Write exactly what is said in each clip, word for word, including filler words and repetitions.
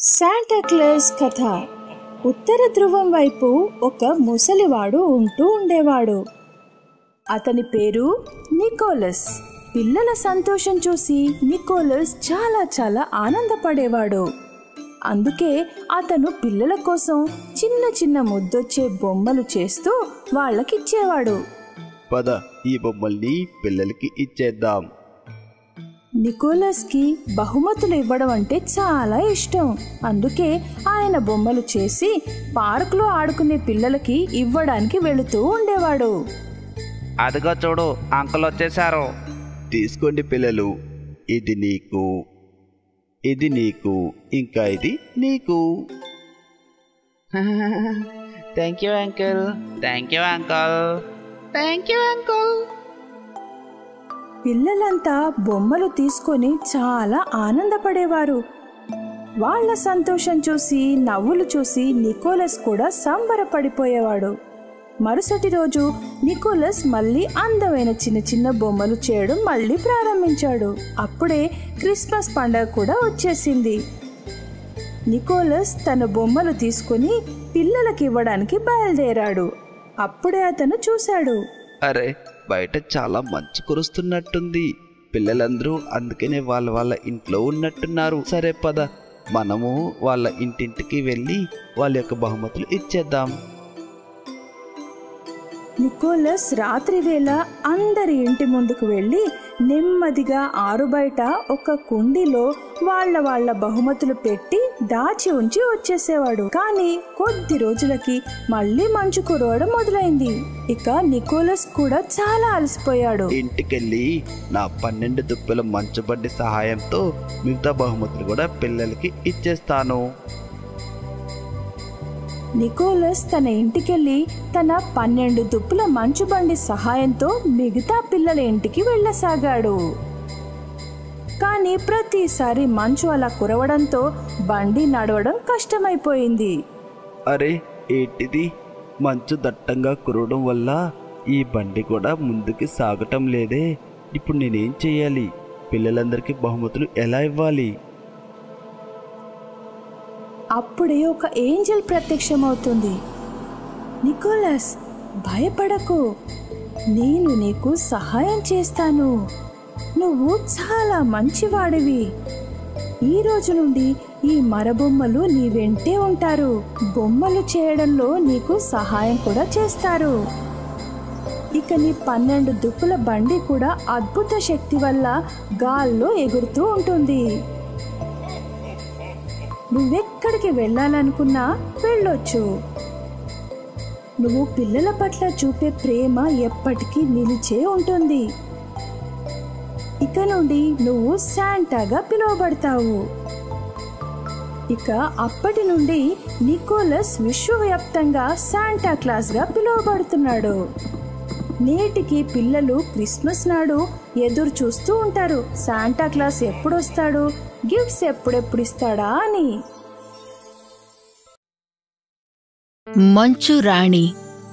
Santa Claus కథ. ఉత్తర ధ్రువం వైపు ఒక ముసలివాడు ఉంటూ ఉండేవాడు. అతని పేరు నికోలస్. పిల్లల సంతోషం చూసి నికోలస్ చాలా చాలా ఆనందపడేవాడు. అందుకే అతను పిల్లల కోసం చిన్న చిన్న ముద్దొచ్చే బొమ్మలు చేస్తూ వాళ్ళకిచ్చేవాడు. పద, ఈ బొమ్మల్ని పిల్లలకి ఇచ్చేద్దాం. నికోలస్కి బహుమతులు ఇవ్వడం అంటే చాలా ఇష్టం. అందుకే ఆయన బొమ్మలు చేసి పార్కులో ఆడుకునే పిల్లలకి ఇవ్వడానికి వెళుతూ ఉండేవాడు. అదిగో చూడు, అంకుల్ వచ్చేసారు. తీసుకోండి పిల్లలు, ఇది నీకు, ఇది నీకు, ఇంకా ఇది నీకు. Thank you uncle, thank you uncle, thank you uncle. పిల్లలంతా బొమ్మలు తీసుకొని చాలా ఆనందపడేవారు. వాళ్ళ సంతోషం చూసి, నవ్వులు చూసి నికోలస్ కూడా సంబరపడిపోయేవాడు. మరుసటి రోజు నికోలస్ మళ్ళీ అందమైన చిన్న చిన్న బొమ్మలు చేయడం మళ్ళీ ప్రారంభించాడు. అప్పుడే క్రిస్మస్ పండుగ కూడా వచ్చేసింది. నికోలస్ తన బొమ్మలు తీసుకొని పిల్లలకి ఇవ్వడానికి బయలుదేరాడు. అప్పుడే అతను చూశాడు, అరే, బయట చాలా మంచు కురుస్తున్నట్టుంది. పిల్లలందరూ అందుకనే వాళ్ళ వాళ్ళ ఇంట్లో ఉన్నట్టున్నారు. సరే పద, మనము వాళ్ళ ఇంటింటికి వెళ్ళి వాళ్ళ యొక్క బహుమతులు ఇచ్చేద్దాం. నికోలస్ రాత్రి వేళ అందరి ఇంటి ముందుకు వెళ్ళి నెమ్మదిగా ఆరుబయట ఒక కుండీలో వాళ్ళ వాళ్ళ బహుమతులు పెట్టి దాచి ఉంచి వచ్చేసేవాడు. కానీ కొద్ది రోజులకి మళ్ళీ మంచు కురవడం మొదలైంది. ఇక నికోలస్ కూడా చాలా అలసిపోయాడు. ఇంటికెళ్ళి నా పన్నెండు దుప్పల మంచుబండి సహాయంతో మిగతా బహుమతులు కూడా పిల్లలకి ఇచ్చేస్తాను. నికోలస్ తన ఇంటికెళ్ళి తన పన్నెండు దుప్పుల మంచుబండి సహాయంతో మిగతా పిల్లల ఇంటికి వెళ్ళసాగాడు. కానీ ప్రతిసారి మంచు అలా కురవడంతో బండి నడవడం కష్టమైపోయింది. అరే, ఏంటిది? మంచు దట్టంగా కురవడం వల్ల ఈ బండి కూడా ముందుకు సాగటం లేదే. ఇప్పుడు నేనేం చెయ్యాలి? పిల్లలందరికీ బహుమతులు ఎలా ఇవ్వాలి? అప్పుడే ఒక ఏంజెల్ ప్రత్యక్షమవుతుంది. నికోలస్, భయపడకు, నేను నీకు సహాయం చేస్తాను. నువ్వు చాలా మంచివాడివి. ఈ రోజు నుండి ఈ మరబొమ్మలు నీ వెంటే ఉంటారు. బొమ్మలు చేయడంలో నీకు సహాయం కూడా చేస్తారు. ఇక నీ పన్నెండు దుప్పుల బండి కూడా అద్భుత శక్తి వల్ల గాల్లో ఎగురుతూ ఉంటుంది. నువ్వెక్కడికి వెళ్ళాలనుకున్నా వెళ్ళొచ్చు. నువ్వు పిల్లల పట్ల చూపే ప్రేమ ఎప్పటికీ నిలిచే ఉంటుంది. ఇక నుండి నువ్వు శాంటాగా పిలువబడతావు. ఇక అప్పటి నుండి నికోలస్ విశ్వవ్యాప్తంగా శాంటా క్లాస్గా పిలువబడుతున్నాడు. నేటికి పిల్లలు క్రిస్మస్ నాడు ఎదురు చూస్తూ ఉంటారు, శాంటా క్లాస్ ఎప్పుడొస్తాడు, గిఫ్ట్స్ ఎప్పుడెప్పుడు ఇస్తాడా అని. మంచు రాణి.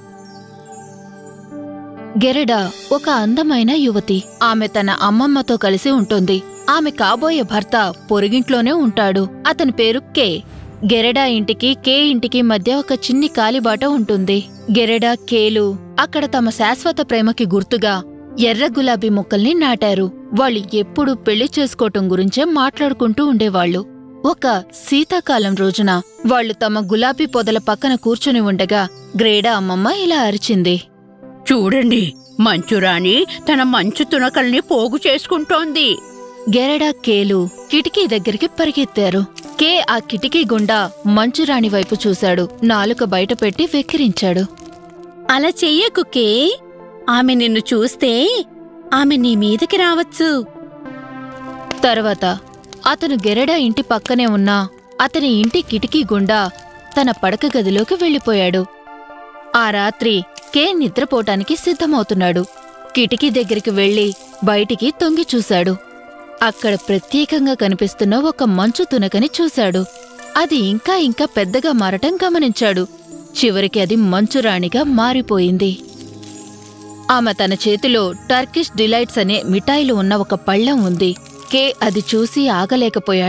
గెరెడా ఒక అందమైన యువతి. ఆమె తన అమ్మమ్మతో కలిసి ఉంటుంది. ఆమె కాబోయే భర్త పొరుగింట్లోనే ఉంటాడు. అతని పేరు కే. గెరెడా ఇంటికి కే ఇంటికి మధ్య ఒక చిన్ని కాలిబాట ఉంటుంది. గెరెడా, కేలు అక్కడ తమ శాశ్వత ప్రేమకి గుర్తుగా ఎర్ర గులాబీ మొక్కల్ని నాటారు. వాళ్ళు ఎప్పుడూ పెళ్లి చేసుకోవటం గురించే మాట్లాడుకుంటూ ఉండేవాళ్లు. ఒక శీతాకాలం రోజున వాళ్లు తమ గులాబీ పొదల పక్కన కూర్చుని ఉండగా గ్రేడా అమ్మమ్మ ఇలా అరిచింది, చూడండి, మంచురాణి తన మంచు తునకల్ని పోగు చేసుకుంటోంది. గెరెడా, కేలు కిటికీ దగ్గరికి పరిగెత్తారు. కే ఆ కిటికీ గుండా మంచురాణి వైపు చూశాడు. నాలుక బయటపెట్టి వెక్కిరించాడు. అలా చెయ్యకు కే, ఆమె నిన్ను చూస్తే ఆమె నీ మీదకి రావచ్చు. తర్వాత అతను గెరెడా ఇంటి పక్కనే ఉన్న అతని ఇంటి కిటికీ గుండా తన పడక గదిలోకి వెళ్ళిపోయాడు. ఆ రాత్రి కే నిద్రపోటానికి సిద్ధమవుతున్నాడు. కిటికీ దగ్గరికి వెళ్లి బయటికి తొంగి చూశాడు. అక్కడ ప్రత్యేకంగా కనిపిస్తున్న ఒక మంచు తునకని చూశాడు. అది ఇంకా ఇంకా పెద్దగా మారటం గమనించాడు. చివరికి అది మంచురాణిగా మారిపోయింది. ఆమె తన చేతిలో టర్కిష్ డిలైట్స్ అనే మిఠాయిలు ఉన్న ఒక పళ్ళెం ఉంది. కే అది చూసి ఆగలేకపోయాడు.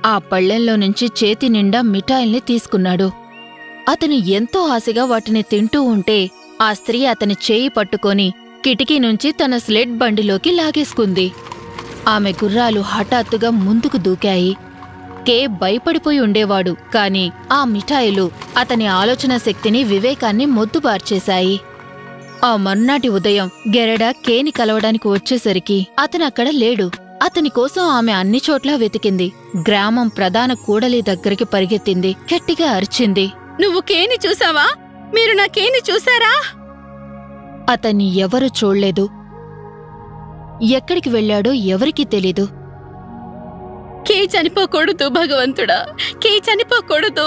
ఆ పళ్ళెంలో నుంచి చేతి నిండా మిఠాయిల్ని తీసుకున్నాడు. అతను ఎంతో ఆశగా వాటిని తింటూ ఉంటే ఆ స్త్రీ అతని చేయి పట్టుకొని కిటికీ నుంచి తన స్లెడ్ బండిలోకి లాగేసుకుంది. ఆమె గుర్రాలు హఠాత్తుగా ముందుకు దూకాయి. కే భయపడిపోయి ఉండేవాడు, కాని ఆ మిఠాయిలు అతని ఆలోచన శక్తిని, వివేకాన్ని మొద్దుబార్చేశాయి. ఆ మర్నాటి ఉదయం గెరెడా కేని కలవడానికి వచ్చేసరికి అతనక్కడ లేడు. అతని కోసం ఆమె అన్ని చోట్లా వెతికింది. గ్రామం ప్రధాన కూడలి దగ్గరికి పరిగెత్తింది. గట్టిగా అరిచింది, నువ్వు కేని చూసావా? మీరు నా కేని చూసారా? అతన్ని ఎవరూ చూడ్లేదు. ఎక్కడికి వెళ్లాడో ఎవరికీ తెలీదు. కే చనిపోకూడదు భగవంతుడా, కే చనిపోకూడదు.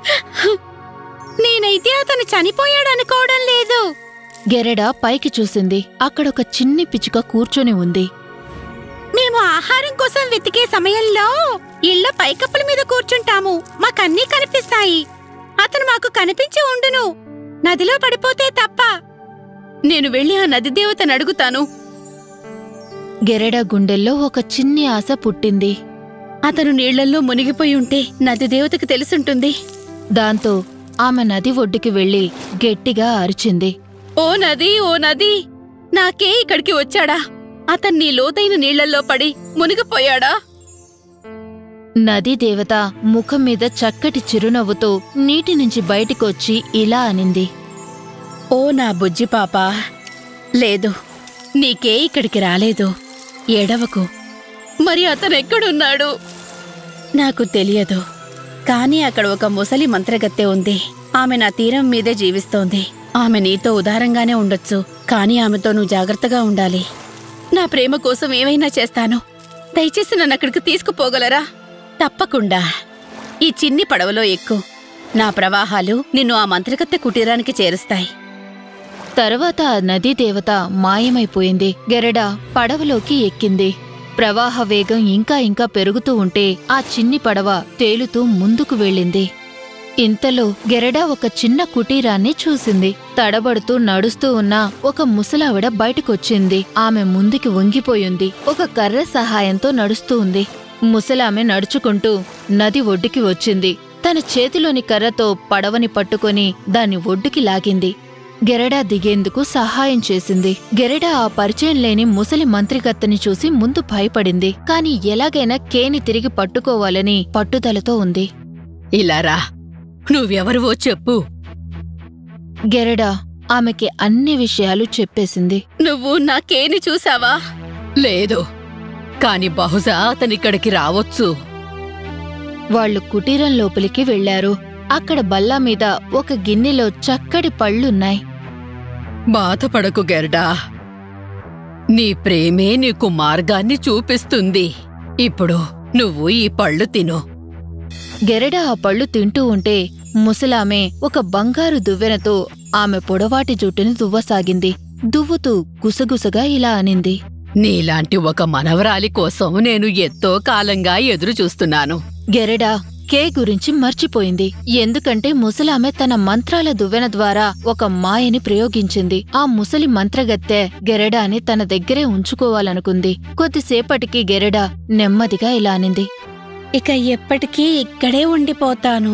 నేనైతే అతను చనిపోయాడనుకోవడం లేదు. గెరెడా పైకి చూసింది. అక్కడొక చిన్ని పిచ్చుక కూర్చొని ఉంది. మేము ఆహారం కోసం వెతికే సమయంలో ఇళ్ల పైకప్పుల మీద కూర్చుంటాము. మాకన్నీ కనిపిస్తాయి. అతను మాకు కనిపించి ఉండును, నదిలో పడిపోతే తప్ప. నేను వెళ్ళి ఆ నది దేవతను అడుగుతాను. గెరెడా గుండెల్లో ఒక చిన్ని ఆశ పుట్టింది. అతను నీళ్లల్లో మునిగిపోయి ఉంటే నది దేవతకు తెలుసుంటుంది. దాంతో ఆమె నది ఒడ్డుకి వెళ్లి గట్టిగా అరిచింది, ఓ నది, ఓ నది, నాకే ఇక్కడికి వచ్చాడా? అతన్ని లోతైన నీళ్లల్లో పడి మునిగిపోయాడా? నదీ దేవత ముఖం మీద చక్కటి చిరునవ్వుతో నీటి నుంచి బయటికొచ్చి ఇలా అనింది, ఓ నా బుజ్జి పాప, లేదు, నీకే ఇక్కడికి రాలేదు. ఏడవకు. మరి అతనెక్కడున్నాడు? నాకు తెలియదు, కాని అక్కడ ఒక ముసలి మంత్రగత్తె ఉంది. ఆమె నా తీరం మీదే జీవిస్తోంది. ఆమె నీతో ఉదారంగానే ఉండొచ్చు, కాని ఆమెతో నువ్వు జాగ్రత్తగా ఉండాలి. నా ప్రేమ కోసం ఏమైనా చేస్తాను. దయచేసి నన్ను అక్కడికి తీసుకుపోగలరా? తప్పకుండా. ఈ చిన్ని పడవలో ఎక్కు. నా ప్రవాహాలు నిన్ను ఆ మంత్రగత్తె కుటీరానికి చేరుస్తాయి. తర్వాత ఆ నదీ దేవత మాయమైపోయింది. గెరెడా పడవలోకి ఎక్కింది. ప్రవాహ వేగం ఇంకా ఇంకా పెరుగుతూ ఉంటే ఆ చిన్ని పడవ తేలుతూ ముందుకు వెళ్ళింది. ఇంతలో గెరెడా ఒక చిన్న కుటీరాన్ని చూసింది. తడబడుతూ నడుస్తూ ఉన్న ఒక ముసలావిడ బయటకొచ్చింది. ఆమె ముందుకి వంగిపోయింది. ఒక కర్ర సహాయంతో నడుస్తూ ఉంది. ముసలామె నడుచుకుంటూ నది ఒడ్డుకి వచ్చింది. తన చేతిలోని కర్రతో పడవని పట్టుకొని దాన్ని ఒడ్డుకి లాగింది. గెరెడా దిగేందుకు సహాయం చేసింది. గెరెడా ఆ పరిచయం లేని ముసలి మంత్రిగత్తని చూసి ముందు భయపడింది. కాని ఎలాగైనా కేని తిరిగి పట్టుకోవాలని పట్టుదలతో ఉంది. ఇలారా, నువ్వెవరువో చెప్పు. గెరెడా ఆమెకి అన్ని విషయాలు చెప్పేసింది. నువ్వు నా కేని చూసావా? లేదు, కాని బహుశా అతనిక్కడికి రావొచ్చు. వాళ్లు కుటీరం లోపలికి వెళ్లారు. అక్కడ బల్ల మీద ఒక గిన్నెలో చక్కటి పళ్ళున్నాయి. బాధపడకు గెర్డా, నీ ప్రేమే నీకు మార్గాన్ని చూపిస్తుంది. ఇప్పుడు నువ్వు ఈ పళ్ళు తిను. గెరెడా ఆ పళ్ళు తింటూ ఉంటే ముసలామె ఒక బంగారు దువ్వెనతో ఆమె పొడవాటి జుట్టుని దువ్వసాగింది. దువ్వుతూ గుసగుసగా ఇలా అనింది, నీలాంటి ఒక మనవరాలి కోసం నేను ఎంతో కాలంగా ఎదురుచూస్తున్నాను. గెరెడా కే గురించి మర్చిపోయింది. ఎందుకంటే ముసలామె తన మంత్రాల దువ్వెన ద్వారా ఒక మాయని ప్రయోగించింది. ఆ ముసలి మంత్రగత్తె గెరెడాని తన దగ్గరే ఉంచుకోవాలనుకుంది. కొద్దిసేపటికి గెరెడా నెమ్మదిగా ఇలా అనింది, ఇక ఎప్పటికీ ఇక్కడే ఉండిపోతాను.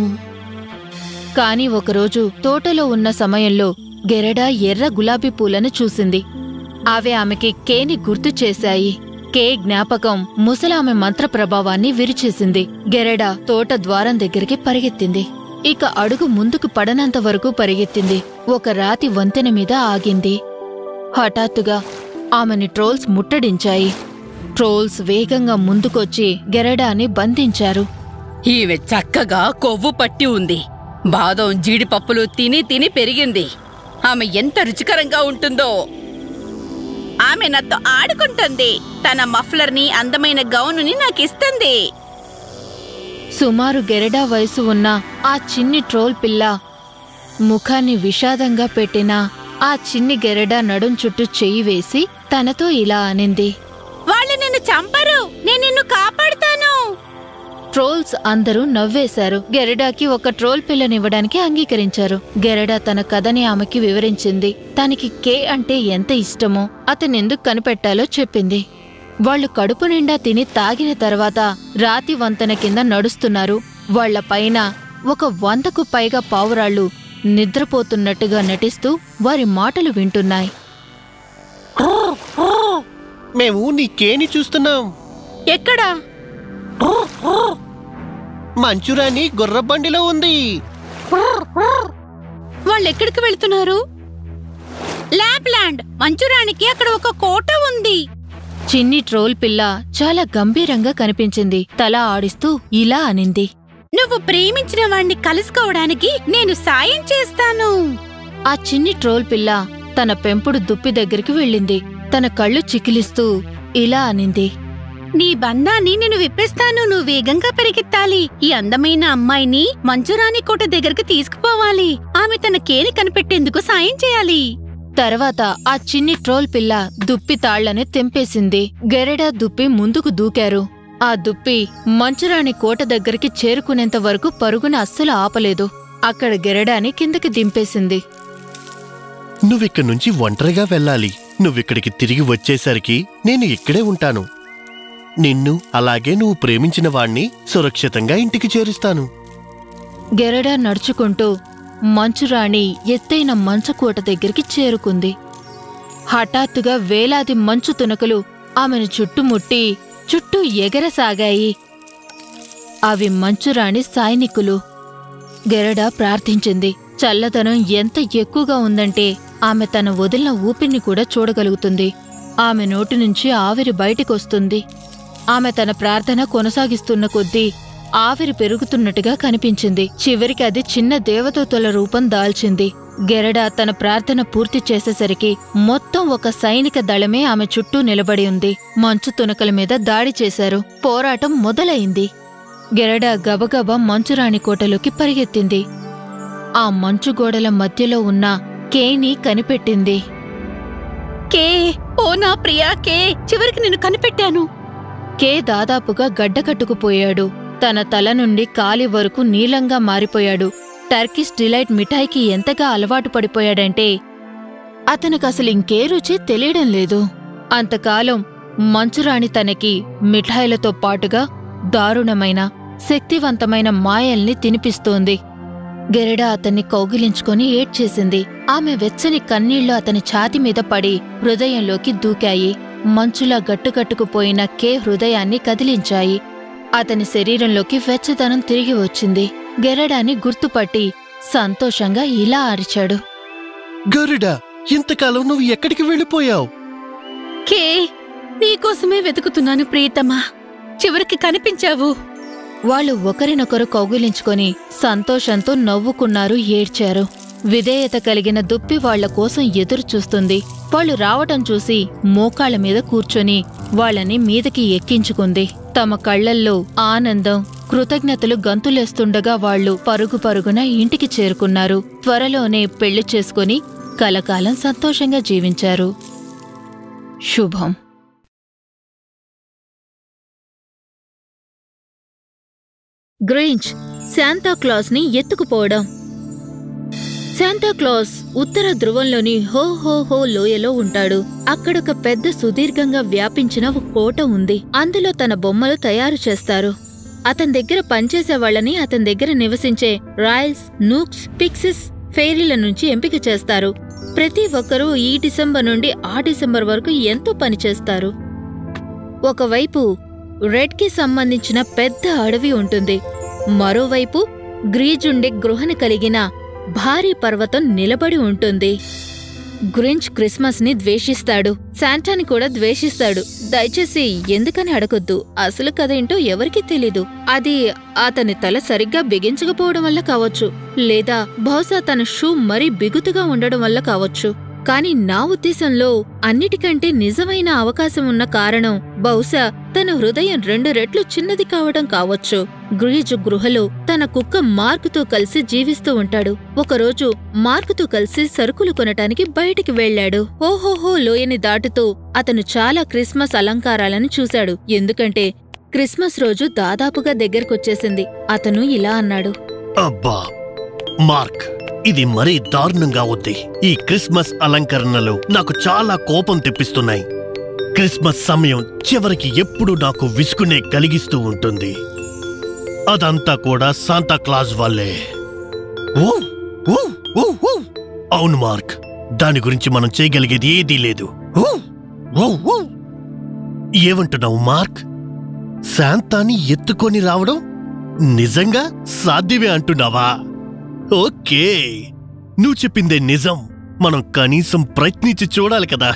కాని ఒకరోజు తోటలో ఉన్న సమయంలో గెరెడా ఎర్ర గులాబీ పూలను చూసింది. అవి ఆమెకి కేని గుర్తు చేశాయి. కే జ్ఞాపకం ముసలామె మంత్రప్రభావాన్ని విరిచేసింది. గెరెడా తోట ద్వారం దగ్గరికి పరిగెత్తింది. ఇక అడుగు ముందుకు పడనంత వరకు పరిగెత్తింది. ఒక రాతి వంతెన మీద ఆగింది. హఠాత్తుగా ఆమెని ట్రోల్స్ ముట్టడించాయి. ట్రోల్స్ వేగంగా ముందుకొచ్చి గెరెడాని బంధించారు. ఈమె చక్కగా కొవ్వు పట్టి ఉంది. బాదం జీడిపప్పులు తిని తిని పెరిగింది. ఆమె ఎంత రుచికరంగా ఉంటుందో. ఆమె నాతో ఆడుకుంటుంది. తన మఫ్లర్ని, అందమైన గౌనుని నాకిస్తుంది. సుమారు గెరెడా వయసు ఉన్న ఆ చిన్ని ట్రోల్ పిల్ల ముఖాన్ని విషాదంగా పెట్టిన ఆ చిన్ని గెరెడా నడుం చుట్టూ చెయ్యి వేసి తనతో ఇలా అనింది, వాళ్ళు నిన్ను చంపరు, నేను నిన్ను కాపాడుతాను. ట్రోల్స్ అందరూ నవ్వేశారు. గెరెడాకి ఒక ట్రోల్ పిల్లనివ్వడానికి అంగీకరించారు. గెరెడా తన కథని ఆమెకి వివరించింది. తనకి కే అంటే ఎంత ఇష్టమో, అతనెందుకు కనిపెట్టాలో చెప్పింది. వాళ్ళు కడుపు నిండా తిని తాగిన తర్వాత రాతి వంతెన కింద నడుస్తున్నారు. వాళ్ల పైన ఒక వందకు పైగా పావురాళ్లు నిద్రపోతున్నట్టుగా నటిస్తూ వారి మాటలు వింటున్నాయి. మేము నీ కేని చూస్తున్నాం. ఎక్కడా? మంచురాణి గుర్రబండిలో ఉంది. వాళ్ళెక్కడికి వెళ్తున్నారు? ల్యాప్లాండ్. మంచురానికి అక్కడ ఒక కోట ఉంది. చిన్ని ట్రోల్ పిల్ల చాలా గంభీరంగా కనిపించింది. తల ఆడిస్తూ ఇలా అనింది. నువ్వు ప్రేమించిన వాణ్ణి కలుసుకోవడానికి నేను సాయం చేస్తాను. ఆ చిన్ని ట్రోల్ పిల్ల తన పెంపుడు దుప్పి దగ్గరికి వెళ్ళింది. తన కళ్ళు చికిలిస్తూ ఇలా అనింది. నీ బంధాన్ని నేను విప్పిస్తాను. నువ్వు వేగంగా పరిగెత్తాలి. ఈ అందమైన అమ్మాయిని మంచురాణి కోట దగ్గరికి తీసుకుపోవాలి. ఆమె తన కేని కనిపెట్టేందుకు సాయం చేయాలి. తర్వాత ఆ చిన్ని ట్రోల్ పిల్ల దుప్పి తాళ్లని తెంపేసింది. గెరెడా దుప్పి ముందుకు దూకారు. ఆ దుప్పి మంచురాణి కోట దగ్గరికి చేరుకునేంత వరకు పరుగున అస్సలు ఆపలేదు. అక్కడ గెరెడాని కిందకి దింపేసింది. నువ్విక్కడి నుంచి ఒంటరిగా వెళ్ళాలి. నువ్విక్కడికి తిరిగి వచ్చేసరికి నేను ఇక్కడే ఉంటాను. నిన్ను అలాగే నువ్వు ప్రేమించిన వాణ్ణి సురక్షితంగా ఇంటికి చేరుస్తాను. గెరెడా నడుచుకుంటూ మంచురాణి ఎత్తైన మంచుకోట దగ్గరికి చేరుకుంది. హఠాత్తుగా వేలాది మంచు తునకలు ఆమెను చుట్టుముట్టి చుట్టూ ఎగరసాగాయి. అవి మంచురాణి సైనికులు. గెరెడా ప్రార్థించింది. చల్లదనం ఎంత ఎక్కువగా ఉందంటే ఆమె తన వదిలిన ఊపిరిని కూడా చూడగలుగుతుంది. ఆమె నోటి నుంచి ఆవిరి బయటికొస్తుంది. ఆమె తన ప్రార్థన కొనసాగిస్తున్న కొద్దీ ఆవిరి పెరుగుతున్నట్టుగా కనిపించింది. చివరికి అది చిన్న దేవదూతల రూపం దాల్చింది. గెరెడా తన ప్రార్థన పూర్తి చేసేసరికి మొత్తం ఒక సైనిక దళమే ఆమె చుట్టూ నిలబడి ఉంది. మంచు తునకల మీద దాడి చేశారు. పోరాటం మొదలైంది. గెరెడా గబగబా మంచురాణి కోటలోకి పరిగెత్తింది. ఆ మంచుగోడల మధ్యలో ఉన్న కేని కనిపెట్టింది. కే, ఓ నా ప్రియా కే, చివరికి నిన్ను కనిపెట్టాను. కే దాదాపుగా గడ్డకట్టుకుపోయాడు. తన తల నుండి కాలి వరకు నీలంగా మారిపోయాడు. టర్కిష్ డిలైట్ మిఠాయికి ఎంతగా అలవాటు పడిపోయాడంటే అతనికసలు ఇంకే రుచి తెలియడం లేదు. అంతకాలం మంచురాణి తనకి మిఠాయిలతో పాటుగా దారుణమైన శక్తివంతమైన మాయల్ని తినిపిస్తోంది. గెరెడా అతన్ని కౌగిలించుకొని ఏడ్చేసింది. ఆమె వెచ్చని కన్నీళ్లు అతని ఛాతి మీద పడి హృదయంలోకి దూకాయి. మంచులా గట్టుకట్టుకుపోయిన కే హృదయాన్ని కదిలించాయి. అతని శరీరంలోకి వెచ్చదనం తిరిగి వచ్చింది. గెరెడాని గుర్తుపట్టి సంతోషంగా ఇలా అరిచాడు. గరుడా, ఇంతకాలం నువ్వు ఎక్కడికి వెళ్ళిపోయావు? కే, నీకోసమే వెతుకుతున్నాను ప్రియతమా. చివరికి కనిపించావు. వాళ్ళు ఒకరినొకరు కౌగిలించుకొని సంతోషంతో నవ్వుకున్నారు, ఏడ్చారు. విధేయత కలిగిన దుప్పి వాళ్ల కోసం ఎదురు చూస్తుంది. వాళ్ళు రావటం చూసి మోకాళ్ల మీద కూర్చొని వాళ్ళని మీదకి ఎక్కించుకుంది. తమ కళ్లల్లో ఆనందం, కృతజ్ఞతలు గంతులేస్తుండగా వాళ్లు పరుగు పరుగున ఇంటికి చేరుకున్నారు. త్వరలోనే పెళ్లి చేసుకుని కలకాలం సంతోషంగా జీవించారు. శుభం. గ్రించ్ శాంతాక్లాస్ని ఎత్తుకుపోవడం. శాంతాక్లాస్ ఉత్తర ధ్రువంలోని హో హో హో లోయలో ఉంటాడు. అక్కడొక పెద్ద సుదీర్ఘంగా వ్యాపించిన ఒక కోట ఉంది. అందులో తన బొమ్మలు తయారు చేస్తారు. అతని దగ్గర పనిచేసే వాళ్ళని అతని దగ్గర నివసించే రాయల్స్, నూక్స్, పిక్సిస్, ఫెయిరీల నుంచి ఎంపిక చేస్తారు. ప్రతి ఒక్కరూ ఈ డిసెంబర్ నుండి ఆ డిసెంబర్ వరకు ఎంతో పనిచేస్తారు. ఒకవైపు రెడ్కి సంబంధించిన పెద్ద అడవి ఉంటుంది. మరోవైపు గ్రీజుండే గృహను కలిగిన భారీ పర్వతం నిలబడి ఉంటుంది. గ్రించ్ క్రిస్మస్ ని ద్వేషిస్తాడు. శాంటాని కూడా ద్వేషిస్తాడు. దయచేసి ఎందుకని అడగొద్దు. అసలు కథ ఏంటో ఎవరికీ తెలీదు. అది అతని తల సరిగ్గా బిగించకపోవడం వల్ల కావచ్చు, లేదా బహుశా తన షూ మరీ బిగుతుగా ఉండడం వల్ల కావచ్చు. కాని నా ఉద్దేశంలో అన్నిటికంటే నిజమైన అవకాశం ఉన్న కారణం బహుశా తన హృదయం రెండు రెట్లు చిన్నది కావడం కావచ్చు. గ్రీజు గృహలో తన కుక్క మార్కుతో కలిసి జీవిస్తూ ఉంటాడు. ఒకరోజు మార్కుతో కలిసి సరుకులు కొనటానికి బయటికి వెళ్లాడు. ఓహోహో లోయని దాటుతూ అతను చాలా క్రిస్మస్ అలంకారాలను చూశాడు. ఎందుకంటే క్రిస్మస్ రోజు దాదాపుగా దగ్గరకొచ్చేసింది. అతను ఇలా అన్నాడు. అబ్బా మార్క్, ఇది మరీ దారుణంగా ఉంది. ఈ క్రిస్మస్ అలంకరణలు నాకు చాలా కోపం తెప్పిస్తున్నాయి. క్రిస్మస్ సమయం చివరికి ఎప్పుడు నాకు విసుగునే కలిగిస్తూ ఉంటుంది. అదంతా కూడా శాంటా క్లాజ్ వల్లే. ఓ ఓ ఓ ఓ అవును మార్క్, దాని గురించి మనం చేయగలిగేది ఏదీ లేదు. ఓ ఓ ఓ ఏమంటున్నావు మార్క్? శాంతాని ఎత్తుకొని రావడం నిజంగా సాధ్యమే అంటున్నావా? ఓకే, నువ్వు చెప్పిందే నిజం. మనం కనీసం ప్రయత్నించి చూడాలి కదా.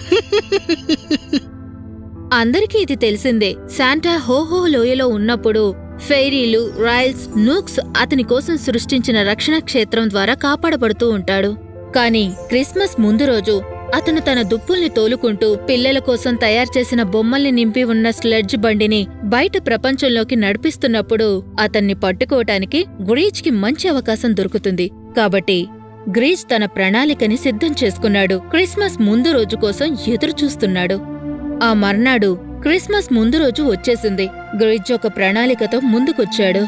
అందరికీ ఇది తెలిసిందే. శాంటా హోహో లోయలో ఉన్నప్పుడు ఫెయిరీలు, రాయల్స్, నూక్స్ అతని కోసం సృష్టించిన రక్షణ క్షేత్రం ద్వారా కాపాడబడుతూ ఉంటాడు. కాని క్రిస్మస్ ముందు రోజు అతను తన దుప్పుల్ని తోలుకుంటూ పిల్లల కోసం తయారు చేసిన బొమ్మల్ని నింపి ఉన్న స్లెడ్జ్ బండిని బయట ప్రపంచంలోకి నడిపిస్తున్నప్పుడు అతన్ని పట్టుకోవటానికి గ్రీచ్కి మంచి అవకాశం దొరుకుతుంది. కాబట్టి గ్రీచ్ తన ప్రణాళికని సిద్ధం చేసుకున్నాడు. క్రిస్మస్ ముందు రోజు కోసం ఎదురు చూస్తున్నాడు. ఆ మర్నాడు క్రిస్మస్ ముందు రోజు వచ్చేసింది. గ్రీచ్ ఒక ప్రణాళికతో ముందుకొచ్చాడు.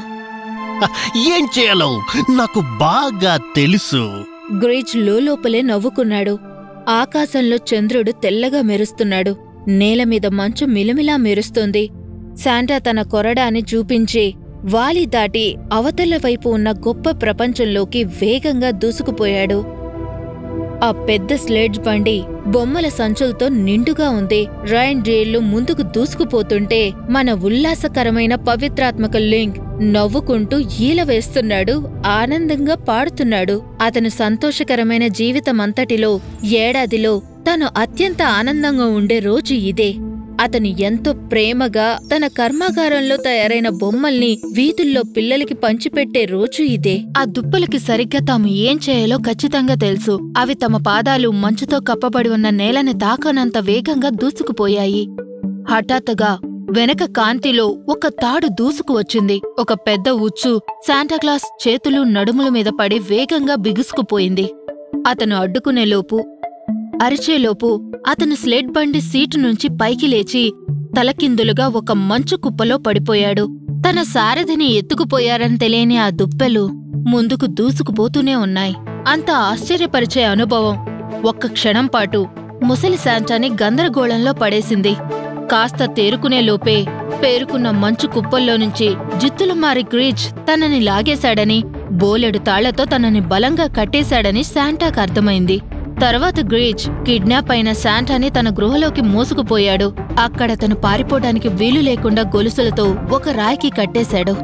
ఏం చేయాలో నాకు బాగా తెలుసు. గ్రీచ్ లోపలే నవ్వుకున్నాడు. ఆకాశంలో చంద్రుడు తెల్లగా మెరుస్తున్నాడు. నేలమీద మంచు మిలమిలా మెరుస్తోంది. శాంటా తన కొరడాని చూపించి వాలి దాటి అవతల వైపు ఉన్న గొప్ప ప్రపంచంలోకి వేగంగా దూసుకుపోయాడు. ఆ పెద్ద స్లెడ్జ్ బండి బొమ్మల సంచులతో నిండుగా ఉంది. రైన్ డీర్లు ముందుకు దూసుకుపోతుంటే మన ఉల్లాసకరమైన పవిత్రాత్మక లింక్ నవ్వుకుంటూ ఈల వేస్తున్నాడు, ఆనందంగా పాడుతున్నాడు. అతను సంతోషకరమైన జీవితమంతటిలో ఏడాదిలో తను అత్యంత ఆనందంగా ఉండే రోజు ఇదే. అతను ఎంతో ప్రేమగా తన కర్మాగారంలో తయారైన బొమ్మల్ని వీధుల్లో పిల్లలకి పంచిపెట్టే రోజు ఇదే. ఆ దుప్పలకి సరిగ్గా తాము ఏం చేయాలో ఖచ్చితంగా తెలుసు. అవి తమ పాదాలు మంచుతో కప్పబడి ఉన్న నేలని తాకనంత వేగంగా దూసుకుపోయాయి. హఠాత్తుగా వెనక కాంతిలో ఒక తాడు దూసుకు వచ్చింది. ఒక పెద్ద ఉచ్చు శాంటాక్లాస్ చేతులు నడుముల మీద పడి వేగంగా బిగుసుకుపోయింది. అతను అడ్డుకునేలోపు అరిచేలోపు అతను స్లెడ్ బండి సీటు నుంచి పైకి లేచి తలకిందులుగా ఒక మంచు కుప్పలో పడిపోయాడు. తన సారథిని ఎత్తుకుపోయారని తెలియని ఆ దుప్పెలు ముందుకు దూసుకుపోతూనే ఉన్నాయి. అంత ఆశ్చర్యపరిచే అనుభవం ఒక్క క్షణంపాటు ముసలి శాంటాని గందరగోళంలో పడేసింది. కాస్త తేరుకునేలోపే పేరుకున్న మంచు కుప్పల్లో నుంచి జిత్తులు మారి గ్రీచ్ తనని లాగేశాడని, బోలెడు తాళ్లతో తనని బలంగా కట్టేశాడని శాంటాకు అర్థమైంది. తర్వాత గ్రీచ్ కిడ్నాప్ అయిన శాంటాని తన గృహలోకి మోసుకుపోయాడు. అక్కడ తను పారిపోవడానికి వీలు లేకుండా గొలుసులతో ఒక రాయికి కట్టేశాడు.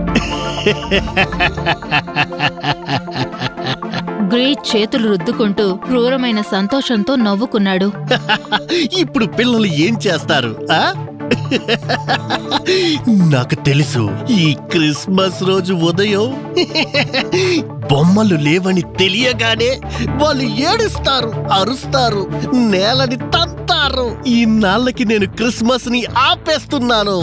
గ్రీచ్ చేతులు రుద్దుకుంటూ క్రూరమైన సంతోషంతో నవ్వుకున్నాడు. ఇప్పుడు పిల్లలు ఏం చేస్తారు? ఆ నాకు తెలుసు, ఈ క్రిస్మస్ రోజు ఉదయం బొమ్మలు లేవని తెలియగానే వాళ్ళు ఏడుస్తారు, అరుస్తారు, నేలని తంతారు. ఈ నాళ్ళకి నేను క్రిస్మస్ ని ఆపేస్తున్నాను.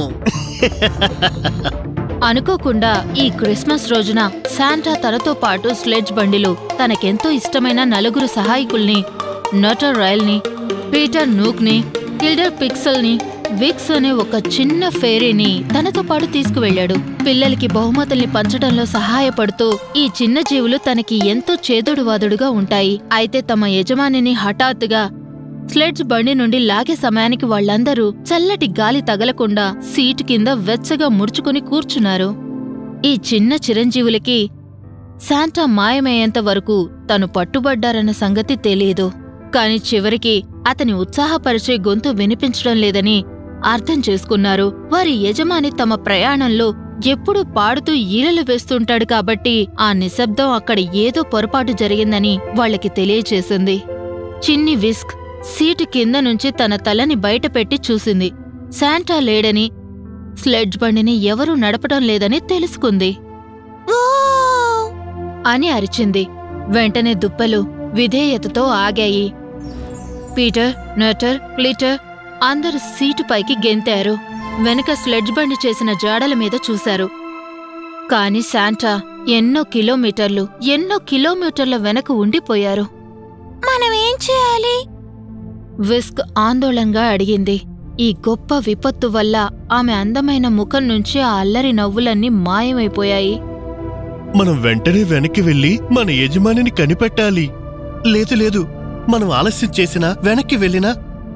అనుకోకుండా ఈ క్రిస్మస్ రోజున శాంటా తనతో పాటు స్లెడ్జ్ బండిలో తనకెంతో ఇష్టమైన నలుగురు సహాయకుల్ని, నటర్ రాయల్ని, పీటర్ నూక్ని, కిల్డర్ పిక్సెల్ని, విక్స్ అనే ఒక చిన్న ఫేరీని తనతో పాటు తీసుకువెళ్లాడు. పిల్లలకి బహుమతుల్ని పంచడంలో సహాయపడుతూ ఈ చిన్న జీవులు తనకి ఎంతో చేదోడువాదుడుగా ఉంటాయి. అయితే తమ యజమానిని హఠాత్తుగా స్లెడ్జ్ బండి నుండి లాగే సమయానికి వాళ్లందరూ చల్లటి గాలి తగలకుండా సీటు కింద వెచ్చగా ముడుచుకుని కూర్చున్నారు. ఈ చిన్న చిరంజీవులకి శాంటా మాయమయ్యేంత వరకు తను పట్టుబడ్డారన్న సంగతి తెలియదు. కాని చివరికి అతని ఉత్సాహపరిచే గొంతు వినిపించడం లేదని అర్థం చేసుకున్నారు. వారి యజమాని తమ ప్రయాణంలో ఎప్పుడూ పాడుతూ ఈలలు వేస్తుంటాడు కాబట్టి ఆ నిశ్శబ్దం అక్కడ ఏదో పొరపాటు జరిగిందని వాళ్లకి తెలియచేసింది. చిన్ని విస్క్ సీటు కింద నుంచి తన తలని బయటపెట్టి చూసింది. శాంటా లేడని, స్లెడ్జ్ బండిని ఎవరూ నడపడం లేదని తెలుసుకుంది. అని అరిచింది. వెంటనే దుప్పలు విధేయతతో ఆగాయి. పీటర్, నటర్, క్లిటర్ అందరూ సీటుపైకి గెంతారు. వెనక స్లెడ్జ్ బండి చేసిన జాడల మీద చూశారు. కాని శాంటా ఎన్నో కిలోమీటర్లు ఎన్నో కిలోమీటర్ల వెనక ఉండిపోయారు. మనమేం చేయాలి? విస్క్ ఆందోళనగా అడిగింది. ఈ గొప్ప విపత్తు వల్ల ఆమె అందమైన ముఖం నుంచి ఆ అల్లరి నవ్వులన్నీ మాయమైపోయాయి. మనం వెంటనే వెనక్కి వెళ్లి మన యజమానిని కనిపెట్టాలి. లేదు లేదు, మనం ఆలస్యం చేసినా వెనక్కి వెళ్ళినా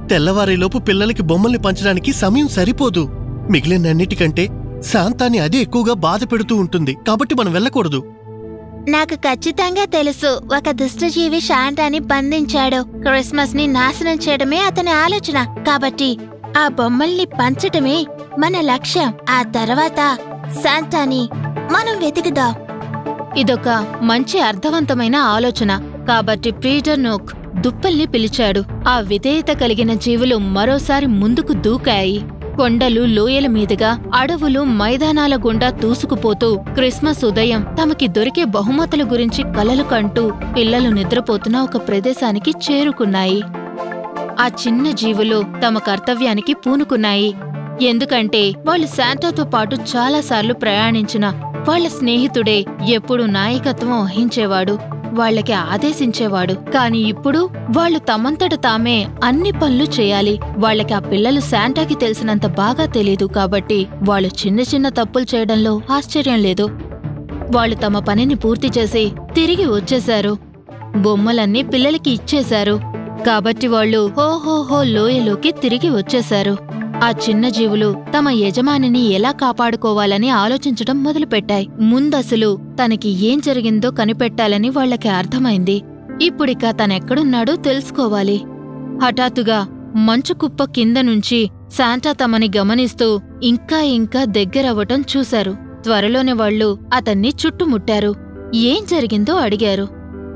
తెల్లవారేలోపు పిల్లలకి బొమ్మల్ని పంచడానికి సమయం సరిపోదు. మిగిలినన్నిటికంటే శాంతాన్ని అదే ఎక్కువగా బాధ పెడుతూ ఉంటుంది. కాబట్టి మనం వెళ్ళకూడదు. నాకు ఖచ్చితంగా తెలుసు, ఒక దుష్టజీవి శాంతాని బంధించాడు. క్రిస్మస్ ని నాశనం చేయడమే అతని ఆలోచన. కాబట్టి ఆ బొమ్మల్ని పంచటమే మన లక్ష్యం. ఆ తర్వాత శాంతాని మనం వెతుకుదాం. ఇదొక మంచి అర్థవంతమైన ఆలోచన. కాబట్టి పీటర్ నోక్ దుప్పల్ని పిలిచాడు. ఆ విధేయత కలిగిన జీవులు మరోసారి ముందుకు దూకాయి. కొండలు, లోయల మీదుగా, అడవులు, మైదానాల గుండా తూసుకుపోతూ క్రిస్మస్ ఉదయం తమకి దొరికే బహుమతుల గురించి కలలు కంటూ పిల్లలు నిద్రపోతున్న ఒక ప్రదేశానికి చేరుకున్నాయి. ఆ చిన్న జీవులు తమ కర్తవ్యానికి పూనుకున్నాయి. ఎందుకంటే వాళ్ళు శాంటాతో పాటు చాలాసార్లు ప్రయాణించిన వాళ్ల స్నేహితుడే ఎప్పుడూ నాయకత్వం వహించేవాడు, వాళ్లకి ఆదేశించేవాడు. కాని ఇప్పుడు వాళ్లు తమంతట తామే అన్ని పనులు చేయాలి. వాళ్లకి ఆ పిల్లలు శాంటాకి తెలిసినంత బాగా తెలీదు. కాబట్టి వాళ్ళు చిన్న చిన్న తప్పులు చేయడంలో ఆశ్చర్యం లేదు. వాళ్ళు తమ పనిని పూర్తి చేసి తిరిగి వచ్చేశారు. బొమ్మలన్నీ పిల్లలకి ఇచ్చేశారు. కాబట్టి వాళ్ళు హోహోహో లోయలోకి తిరిగి వచ్చేశారు. ఆ చిన్న జీవులు తమ యజమానిని ఎలా కాపాడుకోవాలని ఆలోచించడం మొదలుపెట్టాయి. ముందసలు తనకి ఏం జరిగిందో కనిపెట్టాలని వాళ్లకి అర్థమైంది. ఇప్పుడిక తనెక్కడున్నాడో తెలుసుకోవాలి. హఠాత్తుగా మంచు కుప్ప కింద నుంచి శాంటా తమని గమనిస్తూ ఇంకా ఇంకా దగ్గరవ్వటం చూశారు. త్వరలోనే వాళ్లు అతన్ని చుట్టుముట్టారు. ఏం జరిగిందో అడిగారు.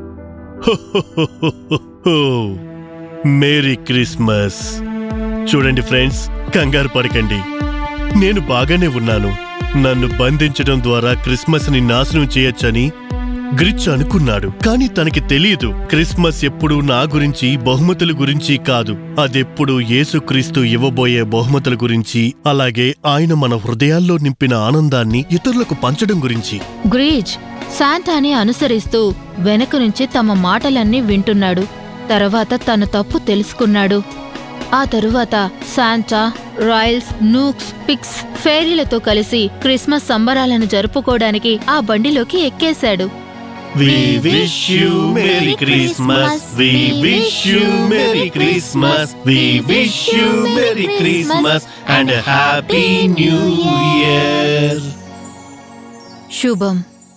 Merry Christmas. చూడండి ఫ్రెండ్స్, కంగారు పడకండి. నేను బాగానే ఉన్నాను. నన్ను బంధించడం ద్వారా క్రిస్మస్ ని నాశనం చేయొచ్చని గ్రిచ్ అనుకున్నాడు. కాని తనకి తెలియదు, క్రిస్మస్ ఎప్పుడూ నా గురించి, బహుమతుల గురించి కాదు. అదెప్పుడు యేసుక్రీస్తు ఇవ్వబోయే బహుమతుల గురించి, అలాగే ఆయన మన హృదయాల్లో నింపిన ఆనందాన్ని ఇతరులకు పంచడం గురించి. గ్రిచ్ శాంటాని అనుసరిస్తూ వెనక నుంచి తమ మాటలన్నీ వింటున్నాడు. తర్వాత తన తప్పు తెలుసుకున్నాడు. ఆ తరువాత శాంటా, రాయల్స్, నూక్స్, పిక్స్, ఫెయిరీలతో కలిసి క్రిస్మస్ సంబరాలను జరుపుకోవడానికి ఆ బండిలోకి ఎక్కేశాడు. We wish you Merry Christmas. We wish you Merry Christmas. We wish you Merry Christmas and a Happy New Year. శుభం.